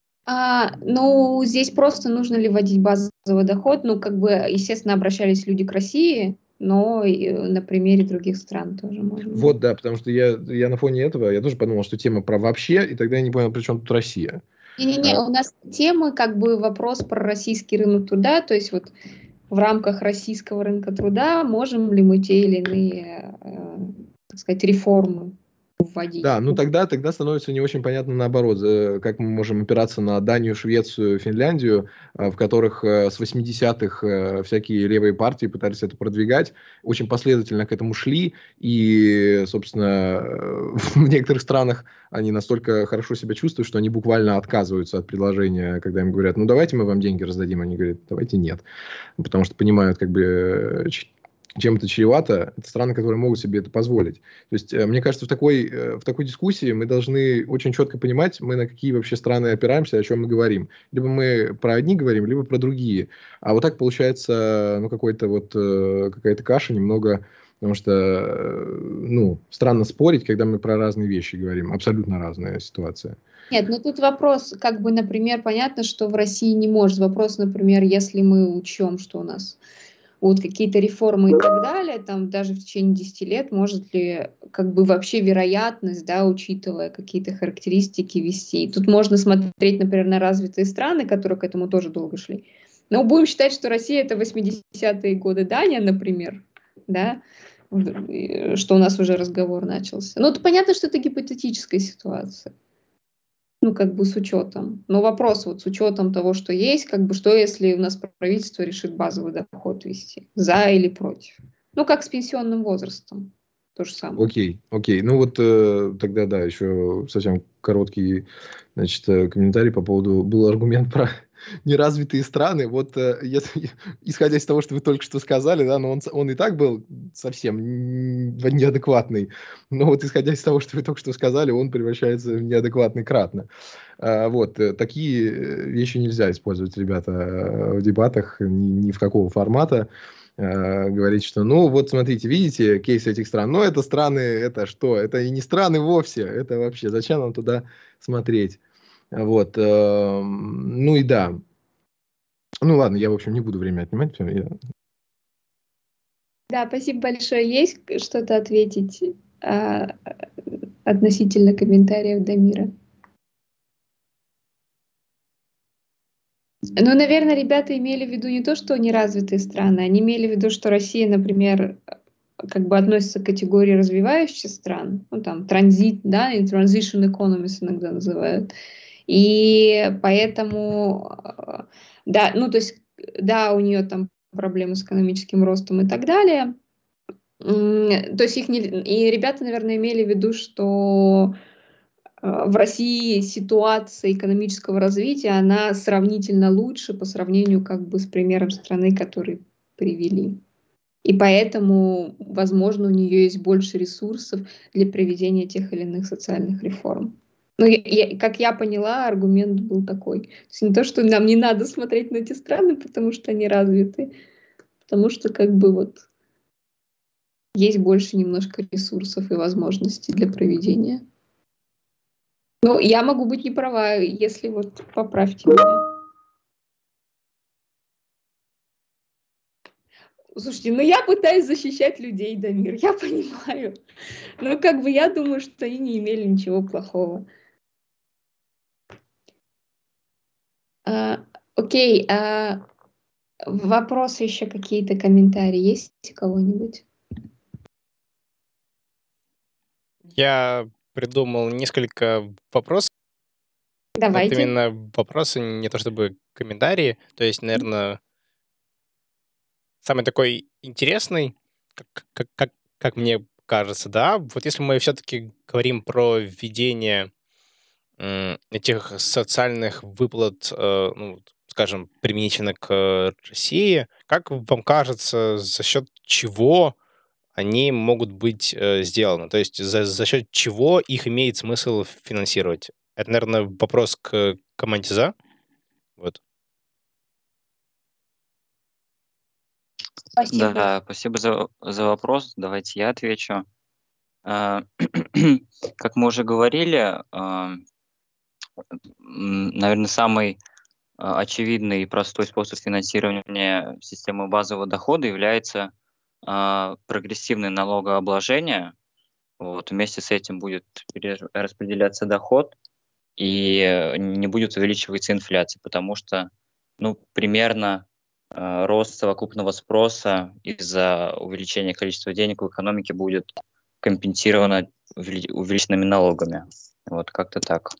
Ну, здесь просто нужно ли вводить базовый доход. Ну, как бы, естественно, обращались люди к России, но и на примере других стран тоже можно. Вот, да, потому что я на фоне этого, я тоже подумал, что тема про вообще, и тогда я не понял, при чем тут Россия. Не-не-не, у нас темы, как бы вопрос про российский рынок труда, то есть вот в рамках российского рынка труда можем ли мы те или иные, так сказать, реформы вводить. Да, ну тогда становится не очень понятно наоборот, как мы можем опираться на Данию, Швецию, Финляндию, в которых с 80-х всякие левые партии пытались это продвигать, очень последовательно к этому шли, и, собственно, в некоторых странах они настолько хорошо себя чувствуют, что они буквально отказываются от предложения, когда им говорят, ну давайте мы вам деньги раздадим, они говорят, давайте нет, потому что понимают, как бы, чем это чревато, это страны, которые могут себе это позволить. То есть, мне кажется, в такой дискуссии мы должны очень четко понимать, мы на какие вообще страны опираемся, о чем мы говорим. Либо мы про одни говорим, либо про другие. А вот так получается, ну, какая-то каша немного, потому что, ну, странно спорить, когда мы про разные вещи говорим. Абсолютно разная ситуация. Нет, ну тут вопрос, как бы, например, понятно, что в России не может. Вопрос, например, если мы учтем, что у нас вот какие-то реформы и так далее, там даже в течение 10 лет может ли, как бы, вообще вероятность, да, учитывая какие-то характеристики, вести. И тут можно смотреть, например, на развитые страны, которые к этому тоже долго шли. Но будем считать, что Россия — это 80-е годы Дания, например, да, что у нас уже разговор начался. Ну, это понятно, что это гипотетическая ситуация. Ну, как бы с учетом. Но вопрос вот с учетом того, что есть, как бы, что если у нас правительство решит базовый доход ввести? За или против? Ну, как с пенсионным возрастом. То же самое. Окей. Ну вот тогда, да, еще совсем короткий, значит, комментарий по поводу... Был аргумент про неразвитые страны. Вот исходя из того, что вы только что сказали, да, но он и так был совсем неадекватный. Но вот исходя из того, что вы только что сказали, он превращается в неадекватный кратно. Вот. Такие вещи нельзя использовать, ребята, в дебатах, ни в какого формата. Говорить, что, ну, вот смотрите, видите кейс этих стран, но это страны, это что? Это и не страны вовсе, это вообще, зачем нам туда смотреть? Вот, ну и да. Ну ладно, я, в общем, не буду время отнимать. Да, спасибо большое. Есть что-то ответить относительно комментариев Дамира? Ну, наверное, ребята имели в виду не то, что неразвитые страны, они имели в виду, что Россия, например, как бы относится к категории развивающихся стран, ну, там, транзит, да, и transition economies иногда называют. И поэтому, да, ну, то есть, да, у нее там проблемы с экономическим ростом и так далее. То есть и ребята, наверное, имели в виду, что в России ситуация экономического развития, она сравнительно лучше по сравнению как бы с примером страны, которые привели. И поэтому, возможно, у нее есть больше ресурсов для проведения тех или иных социальных реформ. Но как я поняла, аргумент был такой. То есть не то, что нам не надо смотреть на эти страны, потому что они развиты, потому что как бы вот есть больше немножко ресурсов и возможностей для проведения. Ну, я могу быть не права, если вот поправьте меня. Слушайте, ну я пытаюсь защищать людей, Дамир, я понимаю. Но как бы я думаю, что они не имели ничего плохого. Окей, вопросы еще какие-то, комментарии есть у кого-нибудь? Я придумал несколько вопросов. Это Давайте. именно вопросы, не то чтобы комментарии. То есть, наверное, самый такой интересный, как мне кажется, да. Вот если мы все-таки говорим про введение этих социальных выплат, ну, вот, скажем, применительно к России, как вам кажется, за счет чего они могут быть сделаны? То есть за счет чего их имеет смысл финансировать? Это, наверное, вопрос к команде «За». Вот. Спасибо. Да, спасибо за вопрос. Давайте я отвечу. Как мы уже говорили, наверное, самый очевидный и простой способ финансирования системы базового дохода является прогрессивное налогообложение. Вот, вместе с этим будет распределяться доход и не будет увеличиваться инфляция, потому что, ну, примерно рост совокупного спроса из-за увеличения количества денег в экономике будет компенсировано увеличенными налогами. Вот как-то так.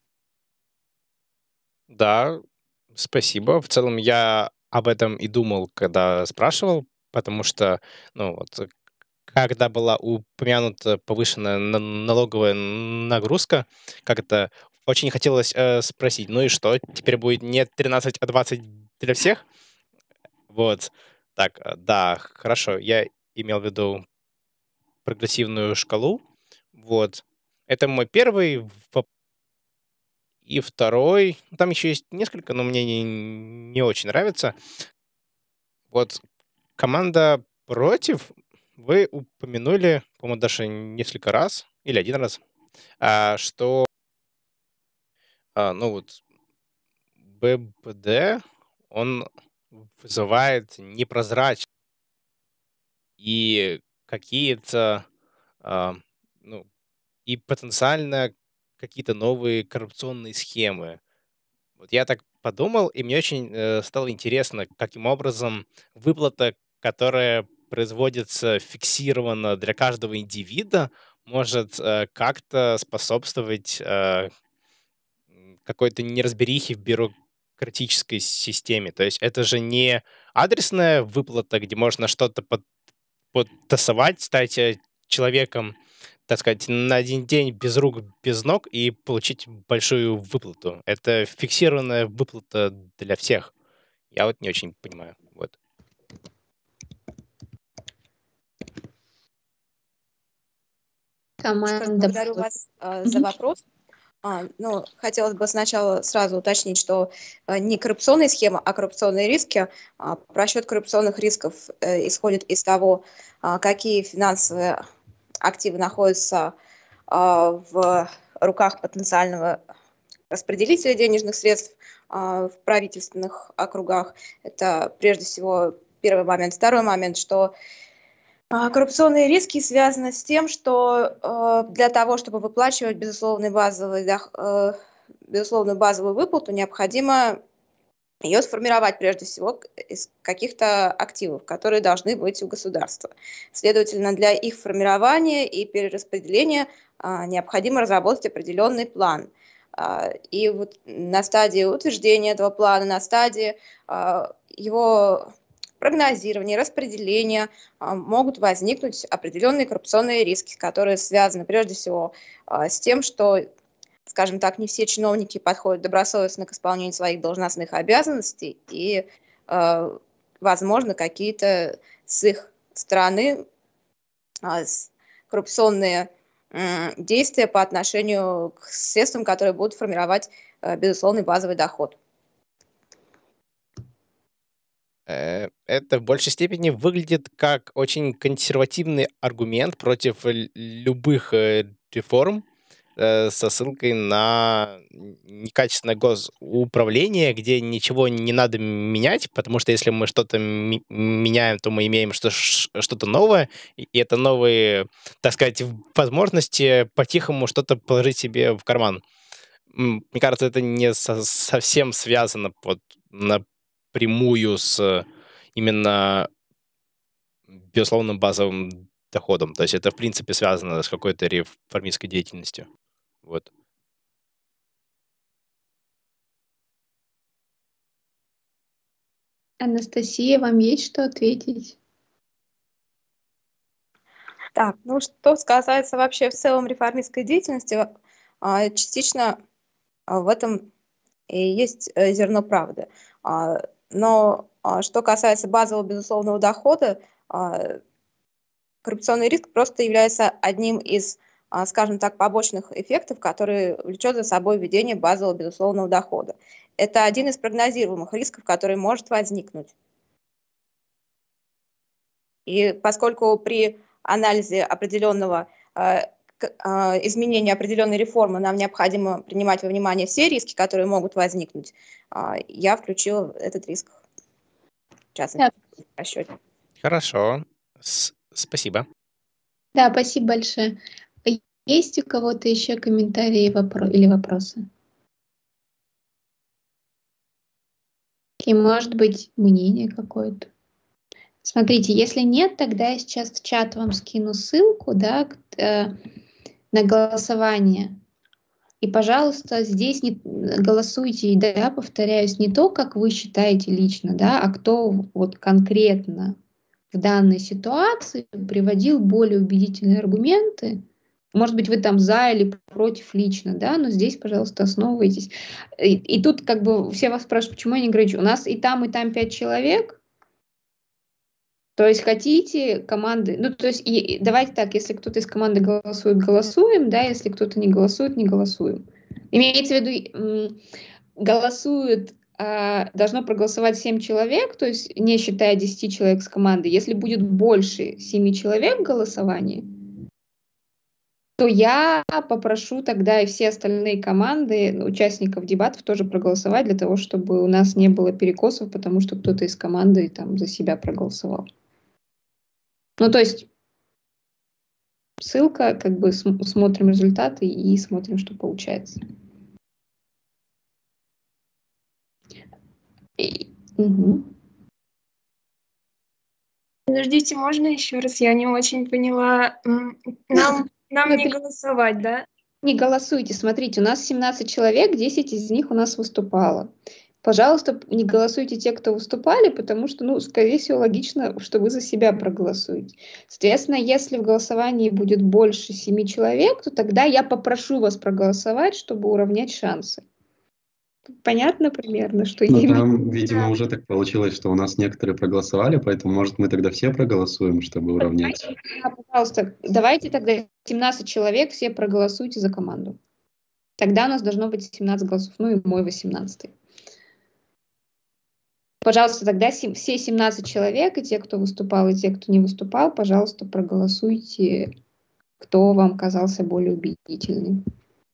Да, спасибо. В целом я об этом и думал, когда спрашивал, потому что, ну, вот, когда была упомянута повышенная налоговая нагрузка, как это очень хотелось спросить, ну и что, теперь будет не 13, а 20 для всех? Вот. Так, да, хорошо. Я имел в виду прогрессивную шкалу. Вот. Это мой первый вопрос. И второй, там еще есть несколько, но мне не очень нравится. Вот команда против, вы упомянули, по-моему, даже несколько раз, или один раз, что, ну вот, ББД, он вызывает непрозрачность и какие-то, ну, и потенциально какие-то новые коррупционные схемы. Вот я так подумал, и мне очень стало интересно, каким образом выплата, которая производится фиксированно для каждого индивида, может как-то способствовать какой-то неразберихе в бюрократической системе. То есть это же не адресная выплата, где можно что-то подтасовать, стать человеком, так сказать, на один день без рук, без ног и получить большую выплату. Это фиксированная выплата для всех. Я вот не очень понимаю. Вот. Команда Благодарю вас за вопрос. Ну, хотелось бы сначала сразу уточнить, что не коррупционные схемы, а коррупционные риски. Просчет коррупционных рисков исходит из того, какие финансовые активы находятся в руках потенциального распределителя денежных средств в правительственных округах. Это прежде всего первый момент. Второй момент, что коррупционные риски связаны с тем, что для того, чтобы выплачивать безусловную базовую выплату, необходимо ее сформировать прежде всего из каких-то активов, которые должны быть у государства. Следовательно, для их формирования и перераспределения необходимо разработать определенный план. И вот на стадии утверждения этого плана, на стадии его прогнозирования, распределения могут возникнуть определенные коррупционные риски, которые связаны прежде всего с тем, что, скажем так, не все чиновники подходят добросовестно к исполнению своих должностных обязанностей, и, возможно, какие-то с их стороны коррупционные действия по отношению к средствам, которые будут формировать безусловный базовый доход. Это в большей степени выглядит как очень консервативный аргумент против любых реформ со ссылкой на некачественное госуправление, где ничего не надо менять, потому что если мы что-то меняем, то мы имеем что-то новое, и это новые, так сказать, возможности по-тихому что-то положить себе в карман. мне кажется, это не совсем связано вот напрямую с именно безусловным базовым доходом. То есть это, в принципе, связано с какой-то реформистской деятельностью. Вот. Анастасия, вам есть что ответить? Так, ну что касается вообще в целом реформистской деятельности, частично в этом и есть зерно правды. Но что касается базового безусловного дохода, коррупционный риск просто является одним из, скажем так, побочных эффектов, которые влечет за собой введение базового безусловного дохода. Это один из прогнозируемых рисков, который может возникнуть. И поскольку при анализе определенного изменения определенной реформы нам необходимо принимать во внимание все риски, которые могут возникнуть, я включила этот риск в частности в расчете. Хорошо. Спасибо. Да, спасибо большое. Есть у кого-то еще комментарии или вопросы? И, может быть, мнение какое-то? Смотрите, если нет, тогда я сейчас в чат вам скину ссылку, да, на голосование. И, пожалуйста, здесь не голосуйте, да, повторяюсь, не то, как вы считаете лично, да, а кто вот конкретно в данной ситуации приводил более убедительные аргументы. Может быть, вы там за или против лично, да, но здесь, пожалуйста, основывайтесь. И тут как бы все вас спрашивают, почему я не ограничу. У нас и там 5 человек. То есть хотите команды, ну то есть давайте так, если кто-то из команды голосует, голосуем, да, если кто-то не голосует, не голосуем. Имеется в виду, голосует, должно проголосовать 7 человек, то есть не считая 10 человек с команды. Если будет больше 7 человек в голосовании, то я попрошу тогда и все остальные команды, участников дебатов тоже проголосовать для того, чтобы у нас не было перекосов, потому что кто-то из команды там за себя проголосовал. Ну, то есть ссылка, как бы смотрим результаты и смотрим, что получается. Угу. Подождите, можно еще раз? Я не очень поняла. Нам не голосовать, да? Не голосуйте. Смотрите, у нас 17 человек, 10 из них у нас выступало. Пожалуйста, не голосуйте те, кто выступали, потому что, ну, скорее всего, логично, что вы за себя проголосуете. Соответственно, если в голосовании будет больше 7 человек, то тогда я попрошу вас проголосовать, чтобы уравнять шансы. Понятно примерно, что я имею? Там, видимо, уже так получилось, что у нас некоторые проголосовали, поэтому, может, мы тогда все проголосуем, чтобы уравнять. Да, пожалуйста, давайте тогда 17 человек все проголосуйте за команду. Тогда у нас должно быть 17 голосов, ну и мой 18-й. Пожалуйста, тогда все 17 человек, и те, кто выступал, и те, кто не выступал, пожалуйста, проголосуйте, кто вам казался более убедительным.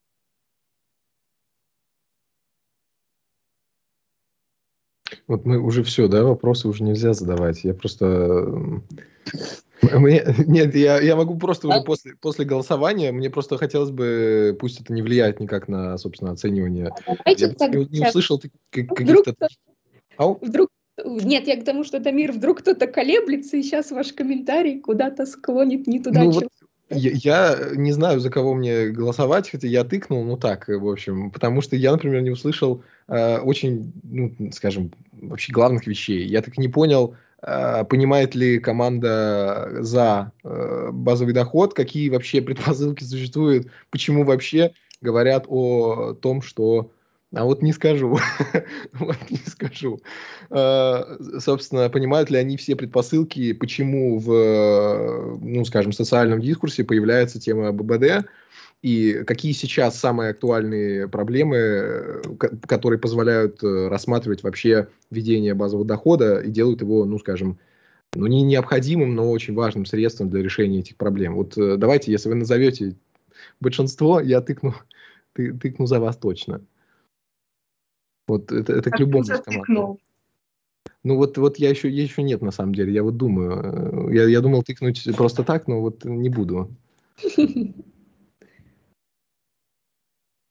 Вот мы уже все, да, вопросы уже нельзя задавать. Я просто... Нет, я могу просто уже после голосования, мне просто хотелось бы, пусть это не влияет никак на, собственно, оценивание. Я не услышал каких-то... Вдруг, нет, я к тому, что Дамир, вдруг кто-то колеблется, и сейчас ваш комментарий куда-то склонит не туда, ну, чем... Вот я не знаю, за кого мне голосовать, хотя я тыкнул, ну так, в общем, потому что я, например, не услышал очень, ну, скажем, вообще главных вещей. Я так и не понял, понимает ли команда за базовый доход, какие вообще предпосылки существуют, почему вообще говорят о том, что... А вот не скажу. Вот не скажу. Собственно, понимают ли они все предпосылки, почему в, ну, скажем, социальном дискурсе появляется тема ББД, и какие сейчас самые актуальные проблемы, которые позволяют рассматривать вообще введение базового дохода и делают его, ну, скажем, ну, не необходимым, но очень важным средством для решения этих проблем. Вот давайте, если вы назовете большинство, я тыкну за вас точно. Вот это к любому из команд. Ну вот я еще нет, на самом деле. Я вот думаю. Я думал тыкнуть просто так, но вот не буду.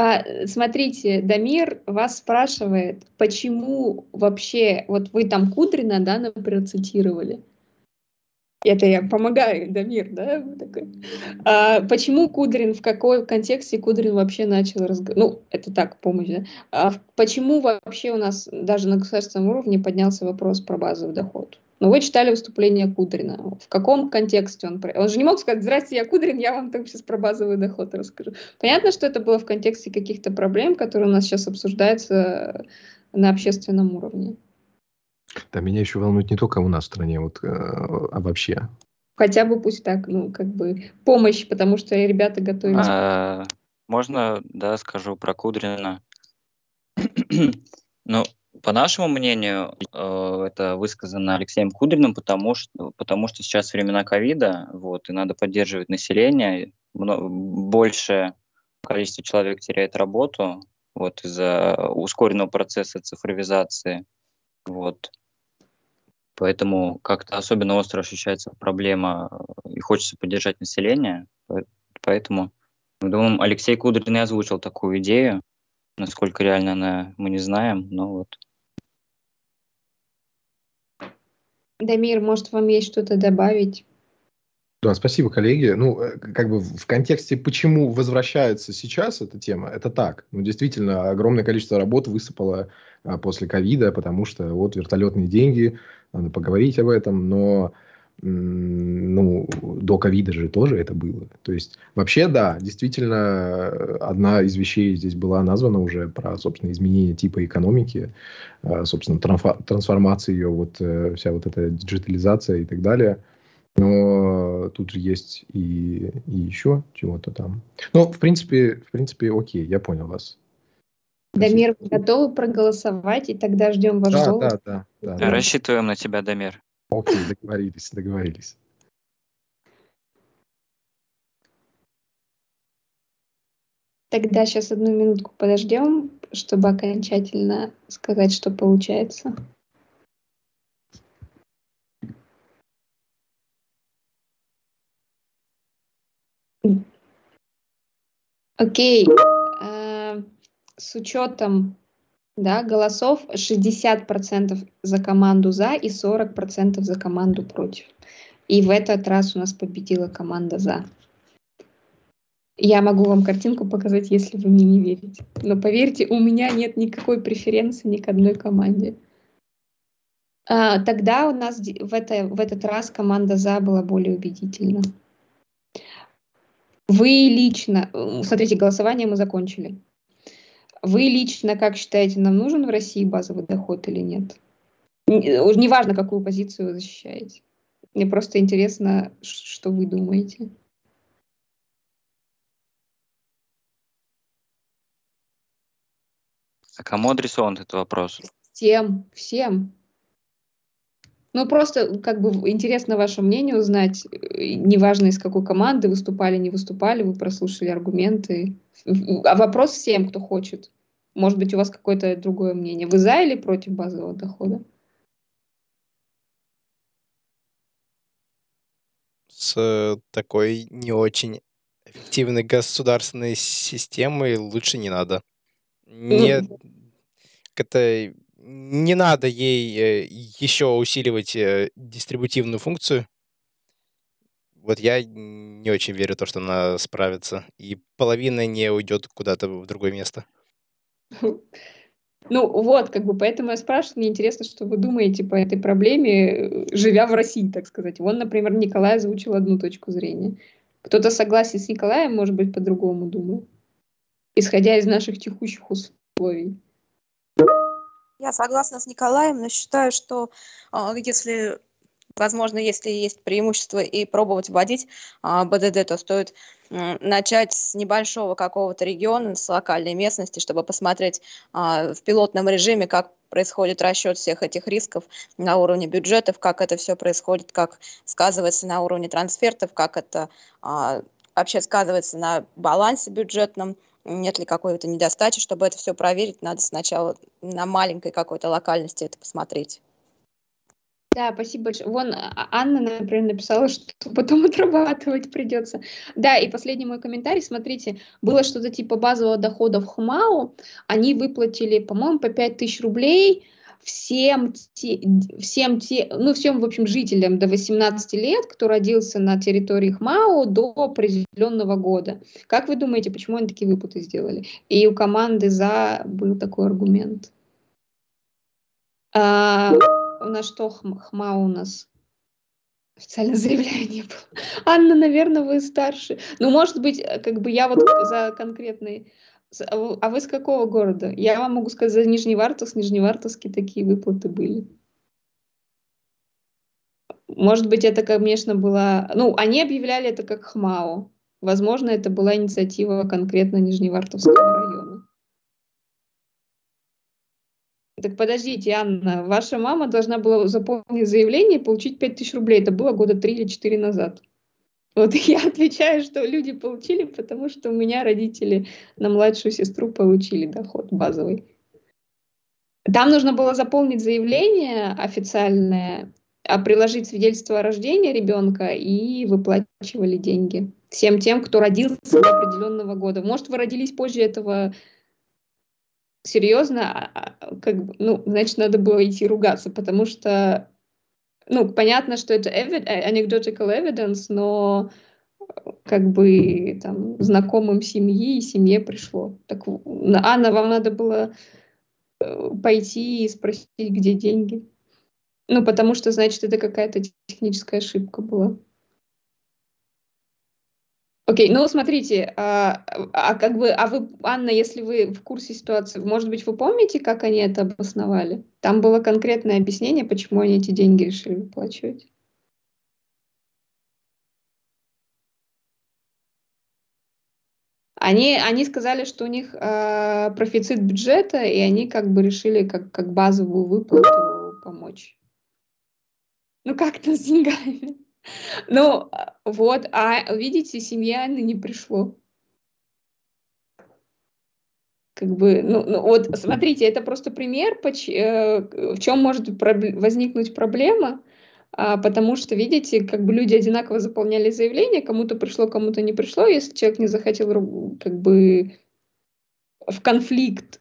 Смотрите, Дамир вас спрашивает, почему вообще, вот вы там Кудрина, да, например, цитировали. Это я помогаю, Дамир, да? Почему Кудрин, в какой контексте Кудрин вообще начал разговаривать? Ну, это так, помощь, да? Почему вообще у нас даже на государственном уровне поднялся вопрос про базовый доход? Ну, вы читали выступление Кудрина. В каком контексте он... Он же не мог сказать: здрасте, я Кудрин, я вам там сейчас про базовый доход расскажу. Понятно, что это было в контексте каких-то проблем, которые у нас сейчас обсуждаются на общественном уровне. Да, меня еще волнует не только у нас в стране, а вообще. Хотя бы пусть так, ну, как бы помощь, потому что ребята готовятся. Можно, да, скажу про Кудрина. Ну, по нашему мнению, это высказано Алексеем Кудриным, потому что сейчас времена ковида, вот, и надо поддерживать население. Большее количество человек теряет работу, вот, из-за ускоренного процесса цифровизации, вот. Поэтому как-то особенно остро ощущается проблема, и хочется поддержать население. Поэтому, мы думаем, Алексей Кудрин и озвучил такую идею. Насколько реально она, мы не знаем, но вот. Дамир, может, вам есть что-то добавить? Да, спасибо, коллеги. Ну, как бы в контексте, почему возвращается сейчас эта тема, это так. Ну, действительно, огромное количество работ высыпало после ковида, потому что вот вертолетные деньги, надо поговорить об этом, но ну, до ковида же тоже это было. То есть, вообще, да, действительно, одна из вещей здесь была названа уже про, собственно, изменение типа экономики, собственно, трансформация ее, вот вся вот эта диджитализация и так далее. Но тут же есть и еще чего-то там. Ну, в принципе, окей, я понял вас. Дамир, готовы проголосовать, и тогда ждем ваш голос? Да. Рассчитываем на тебя, Дамир. Окей, договорились. Тогда сейчас одну минутку подождем, чтобы окончательно сказать, что получается. Окей. С учетом, да, голосов 60% за команду «за» и 40% за команду «против». И в этот раз у нас победила команда «за». Я могу вам картинку показать, если вы мне не верите. Но поверьте, у меня нет никакой преференции ни к одной команде. Тогда у нас в этот раз команда «за» была более убедительна. Вы лично, смотрите, голосование мы закончили. Вы лично как считаете, нам нужен в России базовый доход или нет? Неважно, какую позицию вы защищаете. Мне просто интересно, что вы думаете. А кому адресован этот вопрос? Всем. Ну, просто как бы интересно ваше мнение узнать. Неважно, из какой команды выступали, не выступали, вы прослушали аргументы. А вопрос всем, кто хочет. Может быть, у вас какое-то другое мнение. Вы за или против базового дохода? С такой не очень эффективной государственной системой лучше не надо. Не надо ей еще усиливать дистрибутивную функцию. Вот я не очень верю в то, что она справится. И половина не уйдет куда-то в другое место. Ну вот, как бы поэтому я спрашиваю, мне интересно, что вы думаете по этой проблеме, живя в России, так сказать. Вон, например, Николай озвучил одну точку зрения. Кто-то согласен с Николаем, может быть, по-другому думает, исходя из наших текущих условий. Я согласна с Николаем, но считаю, что если есть преимущество и пробовать вводить БДД, то стоит начать с небольшого какого-то региона, с локальной местности, чтобы посмотреть в пилотном режиме, как происходит расчет всех этих рисков на уровне бюджетов, как это все происходит, как сказывается на уровне трансфертов, как это вообще сказывается на балансе бюджетном, нет ли какой-то недостачи. Чтобы это все проверить, надо сначала на маленькой какой-то локальности это посмотреть. Да, спасибо большое. Вон Анна, например, написала, что потом отрабатывать придется. Да, и последний мой комментарий. Смотрите, было что-то типа базового дохода в ХМАО. Они выплатили, по-моему, по 5000 рублей всем, в общем, жителям до 18 лет, кто родился на территории ХМАО до определенного года. Как вы думаете, почему они такие выплаты сделали? И у команды «За» был такой аргумент. На что ХМАО у нас? Официальное заявление было. Анна, наверное, вы старше. Ну, может быть, как бы я вот за конкретный... А вы с какого города? Я вам могу сказать, за Нижневартовск, Нижневартовске такие выплаты были. Может быть, это, конечно, была... Ну, они объявляли это как ХМАО. Возможно, это была инициатива конкретно Нижневартовского района. Так подождите, Анна, ваша мама должна была заполнить заявление и получить 5000 рублей. Это было года 3 или 4 назад. Вот я отвечаю, что люди получили, потому что у меня родители на младшую сестру получили доход базовый. Там нужно было заполнить заявление официальное, приложить свидетельство о рождении ребенка и выплачивали деньги всем тем, кто родился до определенного года. Может, вы родились позже этого... Серьезно, как бы, ну, значит, надо было идти ругаться, потому что, ну, понятно, что это anecdotal evidence, но как бы там знакомым семьи и семье пришло. Так, Анна, вам надо было пойти и спросить, где деньги. Ну, потому что, значит, это какая-то техническая ошибка была. Окей, ну смотрите, вы, Анна, если вы в курсе ситуации, может быть, вы помните, как они это обосновали? Там было конкретное объяснение, почему они эти деньги решили выплачивать. Они сказали, что у них профицит бюджета, и они как бы решили как базовую выплату помочь. Ну как-то с деньгами. Ну, вот, видите, семье Анны не пришло. Как бы, ну, вот, смотрите, это просто пример, в чем может возникнуть проблема, потому что, видите, как бы люди одинаково заполняли заявление, кому-то пришло, кому-то не пришло, если человек не захотел, как бы, в конфликт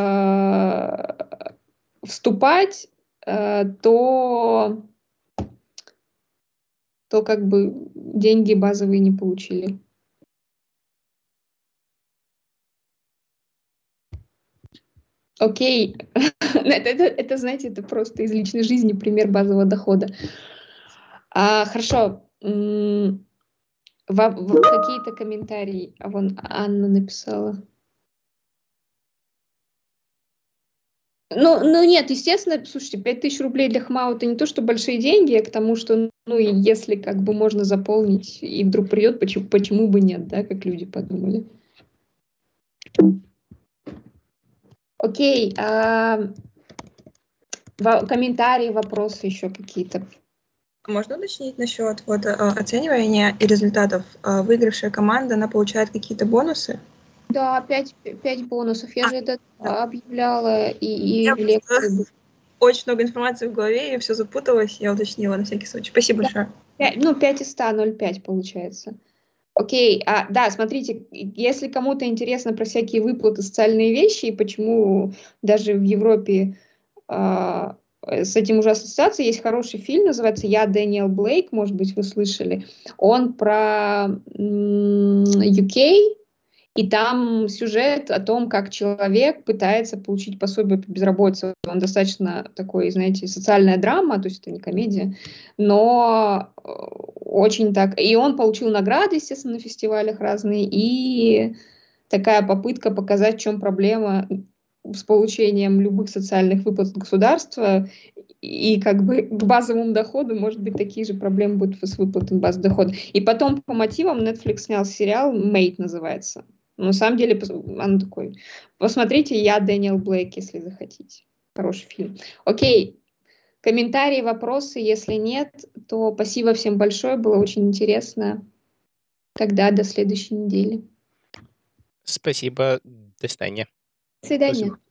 вступать, то как бы деньги базовые не получили. Окей, это, знаете, это просто из личной жизни пример базового дохода. Хорошо, какие-то комментарии? Вон Анна написала. Ну нет, естественно, слушайте, 5000 рублей для ХМАО это не то, что большие деньги, а к тому, что, ну, если как бы можно заполнить и вдруг придет, почему бы нет, да, как люди подумали. Окей, комментарии, вопросы еще какие-то? Можно уточнить насчет оценивания и результатов? Выигравшая команда, она получает какие-то бонусы? Да, 5 бонусов. Я же это объявляла и в лекции. Очень много информации в голове, я все запуталась, я уточнила на всякий случай. Спасибо большое. 5 из 100, 0,5 получается. Окей, да, смотрите, если кому-то интересно про всякие выплаты, социальные вещи, и почему даже в Европе с этим уже ассоциация, есть хороший фильм, называется «Я, Дэниел Блейк», может быть, вы слышали. Он про UK, и там сюжет о том, как человек пытается получить пособие по безработице. Он достаточно такой, знаете, социальная драма, то есть это не комедия, но очень так... И он получил награды, естественно, на фестивалях разные, и такая попытка показать, в чем проблема с получением любых социальных выплат от государства, и как бы к базовому доходу, может быть, такие же проблемы будут с выплатами базового дохода. И потом по мотивам Netflix снял сериал «Mate» называется. На самом деле, он такой. Посмотрите «Я, Дэниел Блейк», если захотите. Хороший фильм. Окей. Комментарии, вопросы, если нет, то спасибо всем большое, было очень интересно. Тогда до следующей недели. Спасибо. До свидания. До свидания. Спасибо.